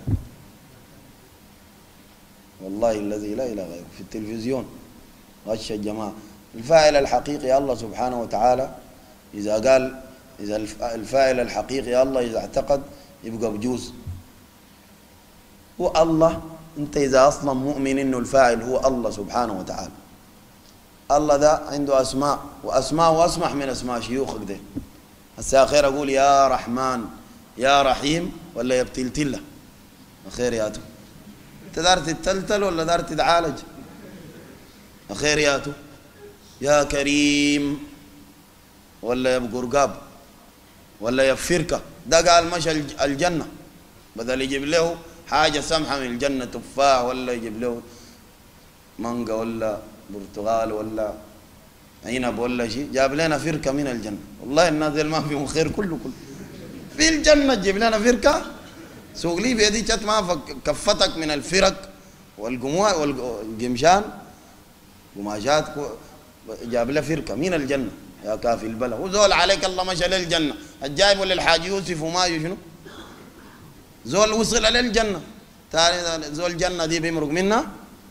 والله الذي لا إله غيره في التلفزيون غش الجماعة. الفاعل الحقيقي الله سبحانه وتعالى، إذا قال إذا الفاعل الحقيقي الله إذا اعتقد يبقى بجوز. هو الله، أنت إذا أصلا مؤمن إنه الفاعل هو الله سبحانه وتعالى، الله ده عنده أسماء وأسماء وأسمح من أسماء شيوخك ده. هسه أخير أقول يا رحمن يا رحيم ولا يبتلتله أخير ياتو. أنت دار تتلتل ولا دار تتعالج؟ أخير ياتو. يا كريم ولا يبقرقاب ولا يبفركة. ده قال مشى الجنة، بدل يجيب له حاجة سمحة من الجنة تفاح ولا يجيب له مانجا ولا برتغال ولا عنب ولا شيء، جاب لنا فركة من الجنة. والله الناس ما فيهم خير كله في الجنة. تجيب لنا فركة سوق لي بيدي شت ما كفتك من الفرق والقموع والقمشان قماشات، جاب له فركة من الجنة يا كافي البلا. وزول عليك الله مشى للجنة، الجايب للحاج يوسف وما شنو زول وصل للجنة. ثاني زول الجنة دي بيمرق منها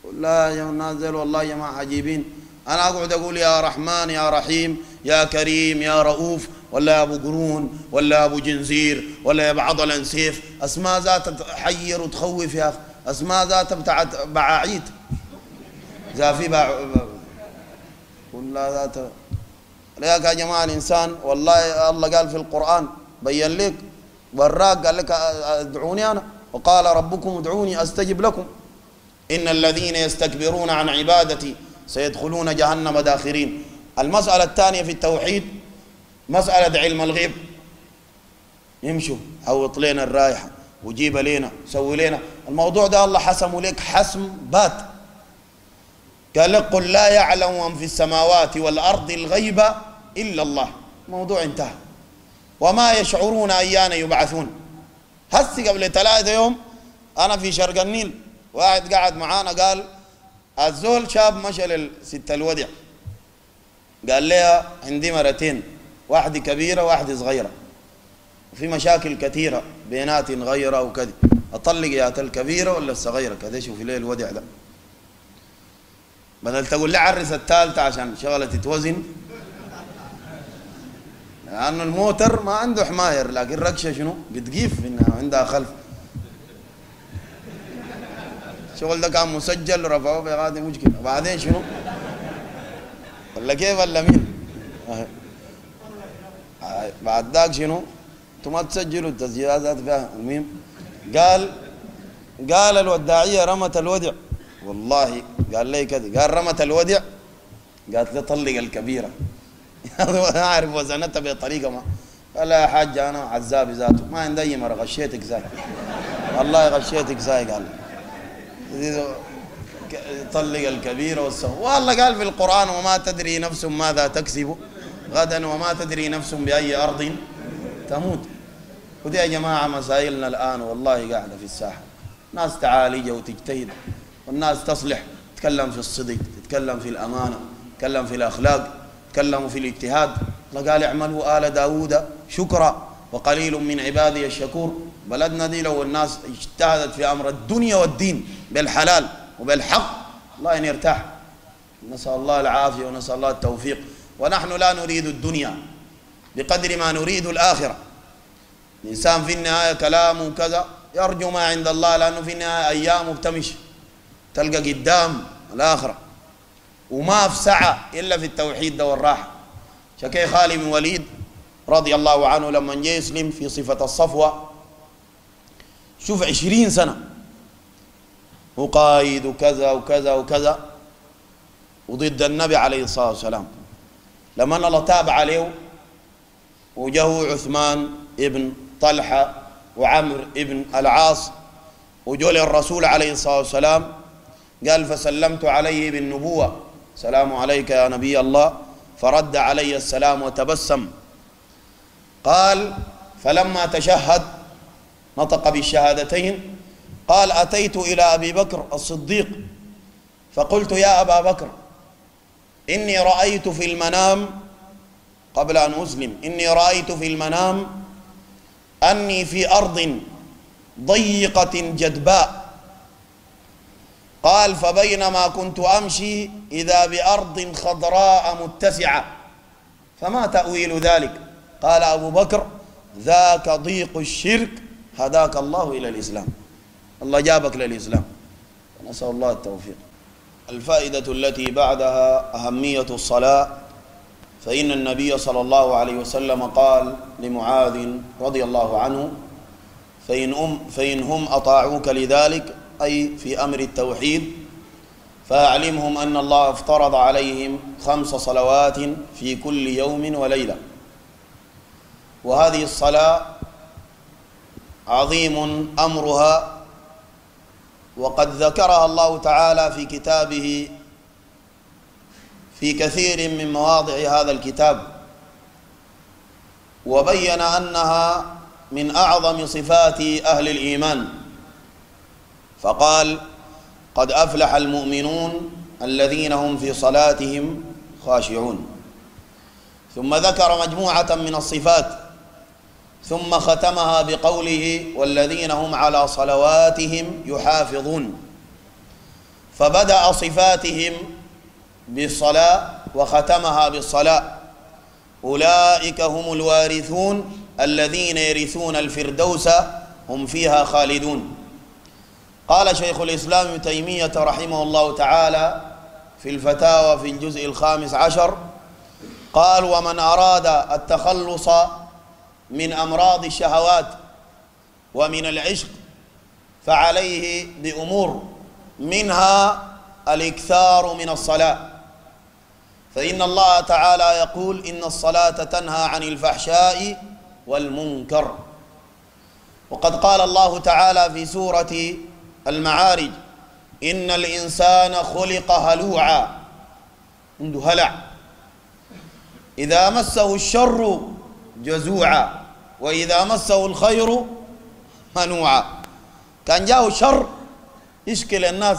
لا يا نازل والله يا جماعة عجيبين. أنا أقعد أقول يا رحمن يا رحيم يا كريم يا رؤوف، ولا يا أبو قرون، ولا يا أبو جنزير، ولا يا أبو عضل سيف، أسماء ذات تحير وتخوف يا أخي، أسماء ذات بتاعت بعاعيد زي كلها ذات. ليك يا جماعة الإنسان والله الله قال في القرآن بين لك وراك، قال لك ادعوني أنا، وقال ربكم ادعوني أستجب لكم إن الذين يستكبرون عن عبادتي سيدخلون جهنم داخرين. المسألة الثانية في التوحيد مسألة علم الغيب. يمشوا حوط لنا الرائحة وجيب لنا سوي لنا الموضوع ده الله حسمه لك حسم بات. قال لك قل لا يعلم من في السماوات والأرض الغيب إلا الله، موضوع انتهى. وما يشعرون أيان يبعثون. هسي قبل 3 يوم أنا في شرق النيل واحد قاعد معانا قال الزول شاب مشى للست الودع، قال لها عندي مرتين، واحدة كبيرة واحدة صغيرة، وفي مشاكل كثيرة بينات غيرة وكذا، أطلق يا الكبيرة ولا الصغيرة كذا. شوفي ليه الودع ده، بدل تقول لي عرس الثالثة عشان شغلة تتوزن، لأنه الموتر ما عنده حماير، لكن ركشة شنو بتقيف إنها عندها خلف. الشغل ده كان مسجل ورفعوه بغادي مشكلة، وبعدين شنو ولا كيف ولا مين بعد ذاك شنو انتم ما تسجلوا التسجيلات ذات فيها. المهم قال الوداعية رمت الودع، والله قال لي كذا، قال رمت الودع، قالت لي طلق الكبيرة. أنا أعرف وزنتها بطريقة ما. قال يا حاج أنا عزابي ذاته ما عندي أي مرة، غشيتك زاي والله غشيتك زاي. قال طلق الكبيرة والصغيرة. والله قال في القرآن وما تدري نفس ماذا تكسب غدا وما تدري نفس بأي أرض تموت. ودي يا جماعة مسائلنا الآن والله قاعدة في الساحة، ناس تعالج وتجتهد، والناس تصلح، تتكلم في الصدق، تتكلم في الأمانة، تتكلم في الأخلاق، تتكلم في الاجتهاد. الله قال اعملوا آل داود شكرا وقليل من عبادي الشكور. بلدنا دي لو الناس اجتهدت في أمر الدنيا والدين بالحلال وبالحق الله أن يرتاح. نسأل الله العافية ونسأل الله التوفيق. ونحن لا نريد الدنيا بقدر ما نريد الآخرة. الإنسان في النهاية كلامه كذا يرجو ما عند الله، لأنه في النهاية أيامه بتمشي، تلقى قدام الآخرة وما في سعة إلا في التوحيد ده والراحة. شكي خالد بن وليد رضي الله عنه لما جاء يسلم في صفة الصفوة، شوف 20 سنة وقايد وكذا وكذا وكذا وضد النبي عليه الصلاة والسلام. لما الله تاب عليه وجاءه عثمان ابن طلحة وعمر ابن العاص وجول الرسول عليه الصلاة والسلام، قال فسلمت عليه بالنبوة، سلام عليك يا نبي الله، فرد علي السلام وتبسم. قال فلما تشهد نطق بالشهادتين، قال أتيت إلى أبي بكر الصديق فقلت يا أبا بكر إني رأيت في المنام قبل أن أسلم، إني رأيت في المنام أني في أرض ضيقة جدباء. قال فبينما كنت أمشي إذا بأرض خضراء متسعة، فما تأويل ذلك؟ قال أبو بكر ذاك ضيق الشرك هداك الله إلى الإسلام، الله جابك للإسلام، نسأل الله التوفيق. الفائدة التي بعدها أهمية الصلاة، فإن النبي صلى الله عليه وسلم قال لمعاذ رضي الله عنه فإن هم أطاعوك لذلك، أي في أمر التوحيد، فأعلمهم أن الله افترض عليهم 5 صلوات في كل يوم وليلة. وهذه الصلاة عظيم أمرها، وقد ذكرها الله تعالى في كتابه في كثير من مواضع هذا الكتاب، وبين أنها من أعظم صفات أهل الإيمان، فقال قد أفلح المؤمنون الذين هم في صلاتهم خاشعون. ثم ذكر مجموعة من الصفات، ثم ختمها بقوله والذين هم على صلواتهم يحافظون. فبدأ صفاتهم بالصلاة وختمها بالصلاة. أولئك هم الوارثون الذين يرثون الفردوس هم فيها خالدون. قال شيخ الإسلام ابن تيمية رحمه الله تعالى في الفتاوى في الجزء 15 قال: ومن أراد التخلص من أمراض الشهوات ومن العشق فعليه بأمور، منها الإكثار من الصلاة، فإن الله تعالى يقول: إن الصلاة تنهى عن الفحشاء والمنكر. وقد قال الله تعالى في سورة المعارج: إن الإنسان خلق هلوعا، عنده هلع، إذا مسه الشر جزوعا وإذا مسه الخير منوعا. كان الشر يشكل الناس.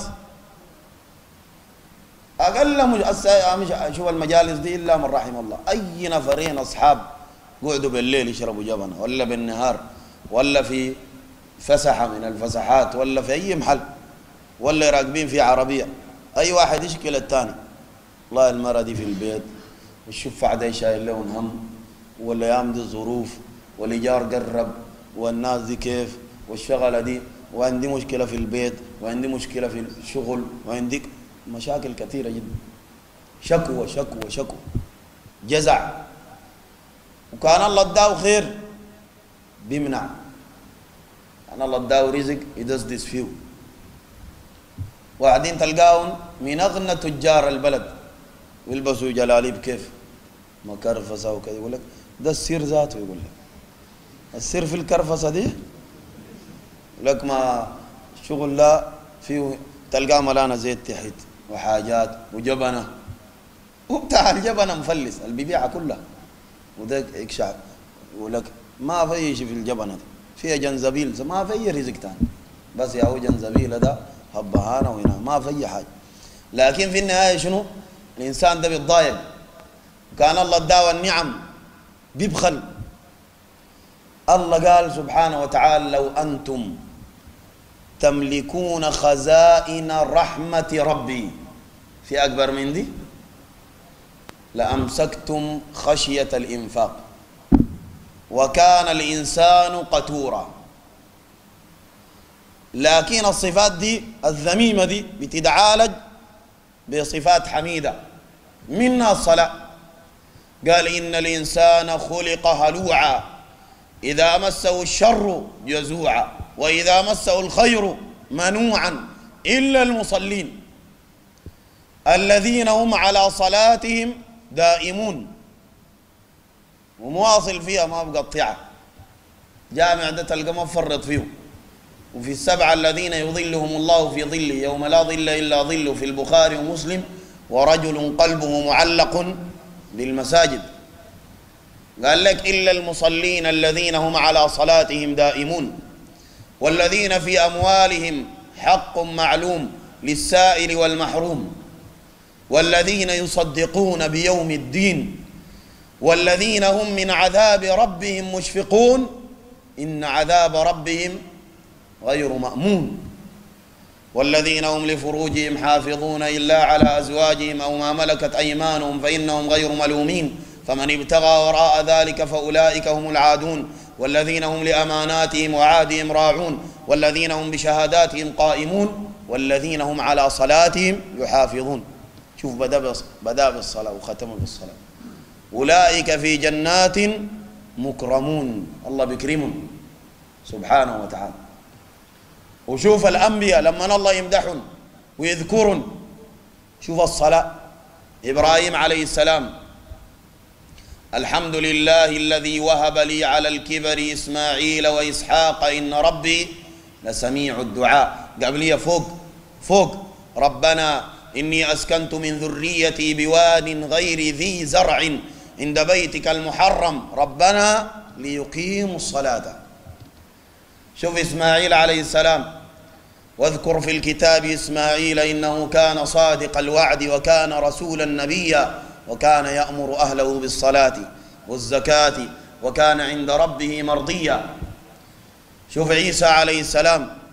شوف المجالس دي إلا من رحم الله، أي نفرين أصحاب قعدوا بالليل يشربوا جبنة، ولا بالنهار، ولا في فسحة من الفسحات، ولا في أي محل، ولا راكبين في عربية، أي واحد يشكل الثاني. والله المرة دي في البيت، والشفع ده شايل لهم هم، ولا يامدي الظروف، والإيجار قرب، والناس دي كيف، والشغلة دي، وعندي مشكلة في البيت، وعندي مشكلة في الشغل، وعندي مشاكل كثيرة جدا. شكوى شكوى شكوى، جزع. وكان الله اداه خير بيمنع، كان الله اداه رزق يدسدس فيه. وبعدين تلقاهم من أغنى تجار البلد ويلبسوا جلاليب كيف مكرفسة وكذا، يقول لك ده السر ذاته. يقول لك السر في الكرفسة دي، يقول لك ما الشغل لا فيه، تلقاه ملانة زيت تحت وحاجات وجبنة، وبتاع الجبنة مفلس اللي بيبيعها كلها، وده يكشف يقول لك ما في شيء في الجبنة دي، فيها جنزبيل، ما في رزق تاني، بس يا هو جنزبيل ده هبهانة وهنا ما في أي حاجة. لكن في النهاية شنو؟ الإنسان ده بيتضايق. كان الله اداه النعم بيبخل. الله قال سبحانه وتعالى: لو أنتم تملكون خزائن رحمة ربي، في أكبر من دي؟ لأمسكتم خشية الإنفاق وكان الإنسان قتورا. لكن الصفات دي الذميمة دي بتتعالج بصفات حميدة، منها الصلاة. قال: إن الإنسان خلق هلوعا إذا مسه الشر جزوعا وإذا مسه الخير منوعا إلا المصلين الذين هم على صلاتهم دائمون. ومواصل فيها ما بقطعها، جامع ده تلقى ما فرط فيه. وفي السبعة الذين يظلهم الله في ظله يوم لا ظل إلا ظله، في البخاري ومسلم: ورجل قلبه معلق بالمساجد. قال لك: إلا المصلين الذين هم على صلاتهم دائمون، والذين في أموالهم حق معلوم للسائل والمحروم، والذين يصدقون بيوم الدين، والذين هم من عذاب ربهم مشفقون، إن عذاب ربهم غير مأمون، والذين هم لفروجهم حافظون إلا على أزواجهم أو ما ملكت أيمانهم فإنهم غير ملومين، فمن ابتغى وراء ذلك فأولئك هم العادون، والذين هم لأماناتهم وعهدهم راعون، والذين هم بشهاداتهم قائمون، والذين هم على صلاتهم يحافظون. شوف بدأ بالصلاة وختم بالصلاة. أولئك في جنات مكرمون، الله بيكرمهم سبحانه وتعالى. وشوف الأنبياء لما الله يمدحهم ويذكرهم، شوف الصلاة. إبراهيم عليه السلام: الحمد لله الذي وهب لي على الكبر إسماعيل وإسحاق إن ربي لسميع الدعاء. قبلية فوق ربنا إني أسكنت من ذريتي بواد غير ذي زرع عند بيتك المحرم ربنا ليقيموا الصلاة. شوف إسماعيل عليه السلام: واذكر في الكتاب إسماعيل إنه كان صادق الوعد وكان رسولا نبيا وكان يأمر أهله بالصلاة والزكاة وكان عند ربه مرضيا. شوف عيسى عليه السلام: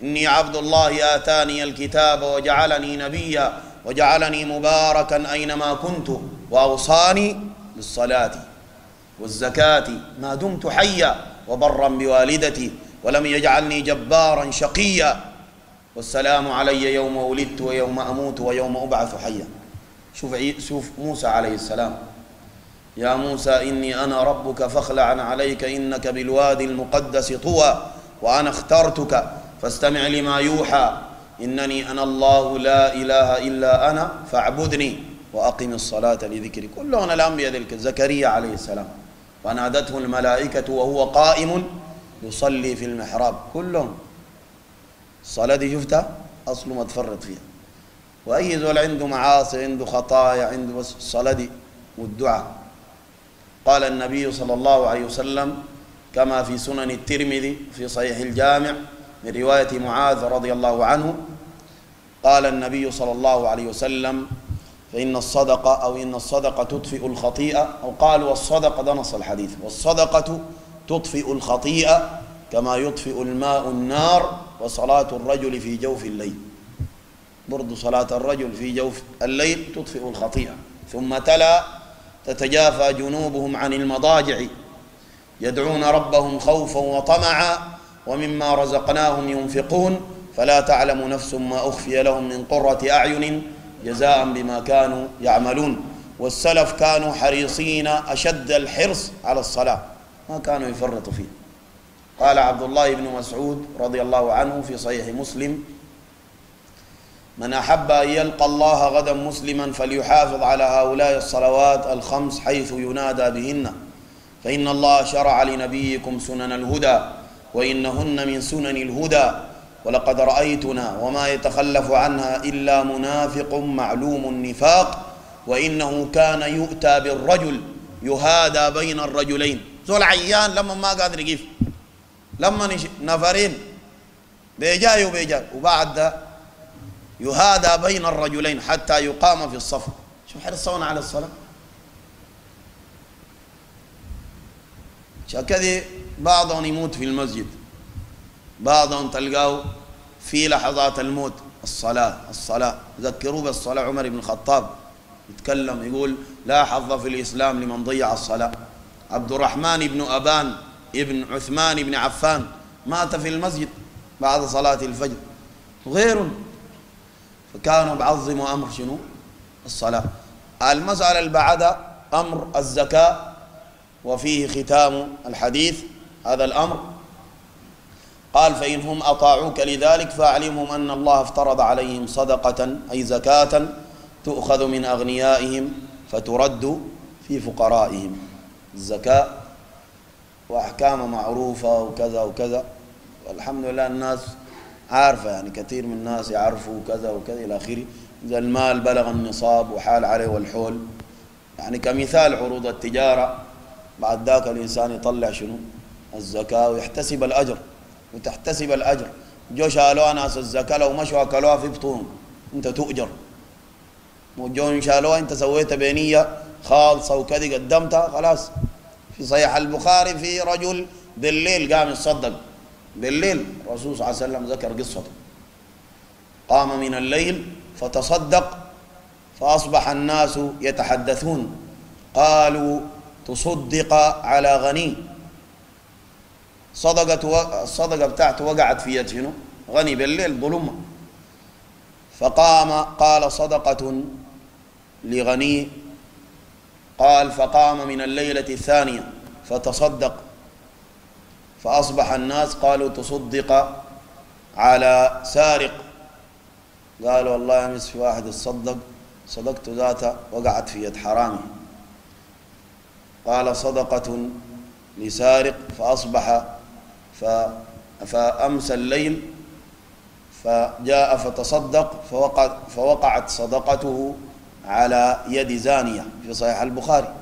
إني عبد الله آتاني الكتاب وجعلني نبيا وجعلني مباركا أينما كنت وأوصاني بالصلاة والزكاة ما دمت حيا وبرا بوالدتي ولم يجعلني جبارا شقيا والسلام علي يوم ولدت ويوم أموت ويوم أبعث حيا. شوف موسى عليه السلام: يا موسى إني أنا ربك فاخلع عليك إنك بالوادي المقدس طوى وأنا اخترتك فاستمع لما يوحى إنني أنا الله لا إله إلا أنا فاعبدني وأقم الصلاة لذكري. كلهم الأنبياء ذلك. زكريا عليه السلام: فنادته الملائكة وهو قائم يصلي في المحراب. كلهم الصلاة دي شفتها أصله ما تفرط فيها. وأي زول عنده معاصي عنده خطايا عنده بس الصلاة دي والدعاء. قال النبي صلى الله عليه وسلم كما في سنن الترمذي في صحيح الجامع من رواية معاذ رضي الله عنه، قال النبي صلى الله عليه وسلم: فإن الصدقة أو إن الصدقة تطفئ الخطيئة، أو قال والصدقة، ده نص الحديث، والصدقة تطفئ الخطيئة كما يطفئ الماء النار وصلاة الرجل في جوف الليل. برضو صلاة الرجل في جوف الليل تطفئ الخطيئة. ثم تلا: تتجافى جنوبهم عن المضاجع يدعون ربهم خوفا وطمعا ومما رزقناهم ينفقون فلا تعلم نفس ما أخفي لهم من قرة أعين جزاء بما كانوا يعملون. والسلف كانوا حريصين أشد الحرص على الصلاة، ما كانوا يفرطوا فيه. قال عبد الله بن مسعود رضي الله عنه في صحيح مسلم: من أحب أن يلقى الله غدا مسلما فليحافظ على هؤلاء الصلوات الخمس حيث ينادى بهن، فإن الله شرع لنبيكم سنن الهدى وإنهن من سنن الهدى، ولقد رأيتنا وما يتخلف عنها إلا منافق معلوم النفاق، وإنه كان يؤتى بالرجل يهادى بين الرجلين. زول عيان لما ما قادر يقف، لما نفرين بيجاي وبيجاي، وبعد يهادى بين الرجلين حتى يقام في الصف. شوف حرصون على الصلاة. شكذا بعضهم يموت في المسجد، بعضهم تلقاه في لحظات الموت الصلاة الصلاة. ذكروا بالصلاة. عمر بن الخطاب يتكلم يقول: لا حظ في الإسلام لمن ضيع الصلاة. عبد الرحمن بن أبان ابن عثمان بن عفان مات في المسجد بعد صلاة الفجر غير، فكانوا بعظموا أمر شنو؟ الصلاة. المسألة اللي بعدها أمر الزكاة، وفيه ختام الحديث هذا الأمر. قال: فإن هم أطاعوك لذلك فأعلمهم أن الله افترض عليهم صدقة أي زكاة تؤخذ من أغنيائهم فترد في فقرائهم. الزكاة وأحكامها معروفة وكذا وكذا، والحمد لله الناس عارفة، يعني كثير من الناس يعرفوا كذا وكذا إلى آخره. إذا المال بلغ النصاب وحال عليه والحول، يعني كمثال عروض التجارة، بعد ذاك الإنسان يطلع شنو؟ الزكاة ويحتسب الأجر، وتحتسب الأجر. جو شالوها ناس الزكاة لو مشوا أكلوها في بطون أنت تؤجر، وجو شالوها أنت سويت بينية خالصة وكذا قدمتها خلاص. في صحيح البخاري في رجل بالليل قام يتصدق بالليل، الرسول صلى الله عليه وسلم ذكر قصته. قام من الليل فتصدق فأصبح الناس يتحدثون قالوا: تصدق على غني. الصدقة بتاعته وقعت في يد شنو؟ غني بالليل ظلمة. فقام قال: صدقة لغني. قال: فقام من الليلة الثانية فتصدق فأصبح الناس قالوا: تصدق على سارق. قالوا: والله أمس في واحد يتصدق صدقت ذاته وقعت في يد حرامي. قال: صدقة لسارق. فأصبح فأمسى الليل فجاء فتصدق فوقعت صدقته على يد زانية في صحيح البخاري.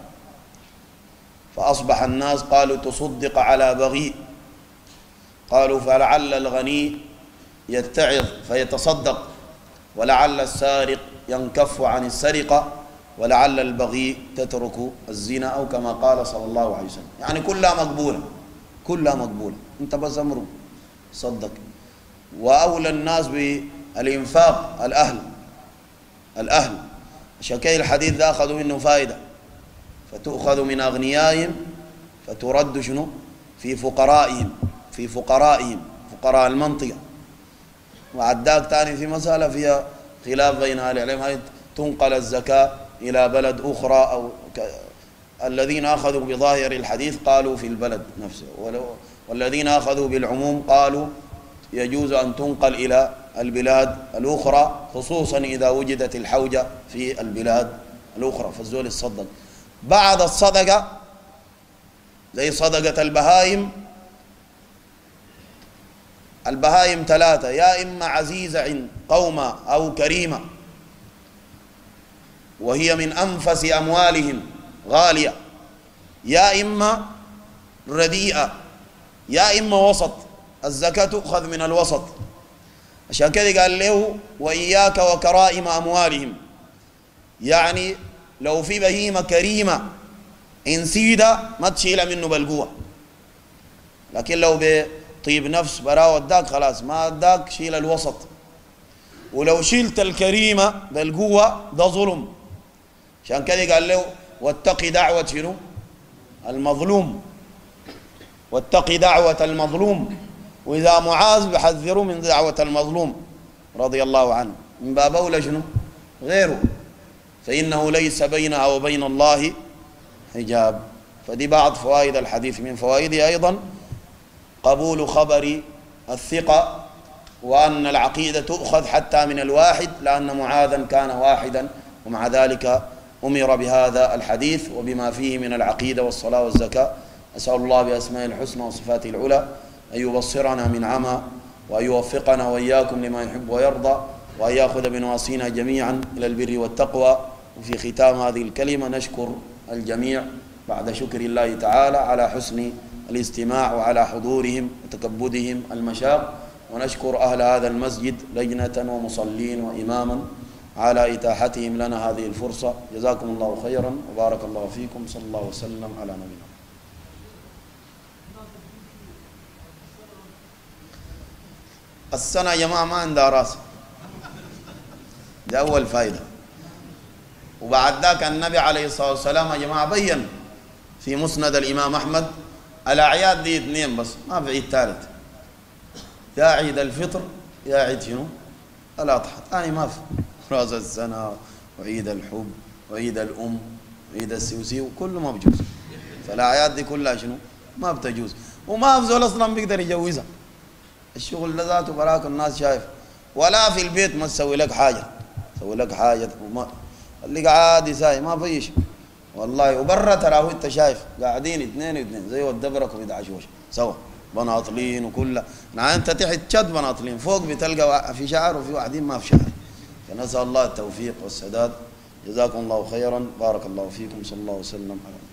فأصبح الناس قالوا: تصدق على بغي. قالوا: فلعل الغني يتعظ فيتصدق، ولعل السارق ينكف عن السرقة، ولعل البغي تترك الزنا، أو كما قال صلى الله عليه وسلم. يعني كلها مقبولة، كلها مقبولة. أنت بس أمره صدق. وأولى الناس بالإنفاق الأهل. عشان كده الحديث ده أخذوا منه فائدة، فتؤخذ من أغنيائهم فترد شنو؟ في فقرائهم فقراء المنطقة. وعداك تاني في مسألة فيها خلاف بين أهل العلم، هل تنقل الزكاة إلى بلد أخرى أو الذين أخذوا بظاهر الحديث قالوا في البلد نفسه، والذين أخذوا بالعموم قالوا يجوز أن تنقل إلى البلاد الأخرى، خصوصا إذا وجدت الحوجة في البلاد الأخرى فالزول يتصدق. بعد الصدقة زي صدقة البهائم ثلاثة، يا إما عزيزة عند قومة أو كريمة وهي من أنفس أموالهم غالية، يا إما رديئة، يا إما وسط. الزكاة تؤخذ من الوسط. عشان كده قال له وإياك وكرائم أموالهم، يعني لو في بهيمة كريمة انسيدة ما تشيل منه بالقوة، لكن لو بطيب نفس براء وداك خلاص، ما اداك شيل الوسط. ولو شيلت الكريمة بالقوة ده ظلم. عشان كده قال له واتقي دعوة شنو؟ المظلوم، واتقي دعوة المظلوم. وإذا معاذ بحذروا من دعوة المظلوم رضي الله عنه، من باب أولى شنو؟ غيره، فإنه ليس بينها وبين الله حجاب. فدي بعض فوائد الحديث. من فوائده أيضا قبول خبر الثقة، وأن العقيدة تؤخذ حتى من الواحد، لأن معاذا كان واحدا ومع ذلك أمر بهذا الحديث وبما فيه من العقيدة والصلاة والزكاة. أسأل الله بأسماء الحسنى وصفاته العلى أن يبصرنا من عمى، وأن يوفقنا وإياكم لما يحب ويرضى، وأن يأخذ بنواصينا جميعا إلى البر والتقوى. وفي ختام هذه الكلمة نشكر الجميع بعد شكر الله تعالى على حسن الاستماع وعلى حضورهم وتكبدهم المشاق، ونشكر أهل هذا المسجد لجنة ومصلين وإماما على إتاحتهم لنا هذه الفرصة. جزاكم الله خيرا وبارك الله فيكم. صلى الله وسلم على نبينا. السنة يا جماعة ما عندها راس، دي أول فائدة. وبعد ذاك النبي عليه الصلاة والسلام يا جماعة بين في مسند الإمام أحمد الأعياد دي اثنين بس، ما في عيد ثالث، يا عيد الفطر يا عيد شنو؟ الأضحى. ثاني ما في رأس السنة وعيد الحب وعيد الأم وعيد السوسي وكله ما بجوز. فالأعياد دي كلها شنو؟ ما بتجوز، وما في زول أصلا بيقدر يجوزها. الشغل ده ذاته براك الناس شايف، ولا في البيت ما تسوي لك حاجة، تسوي لك حاجة وما اللي قاعد يساوي ما في شيء والله. وبرا تراه انت شايف قاعدين اثنين زي الدبرك ويدعشوش سوا بناطلين وكلها. انت تحت شد بناطلين، فوق بتلقى في شعر وفي واحدين ما في شعر. فنسأل الله التوفيق والسداد. جزاكم الله خيرا، بارك الله فيكم. صلى الله وسلم على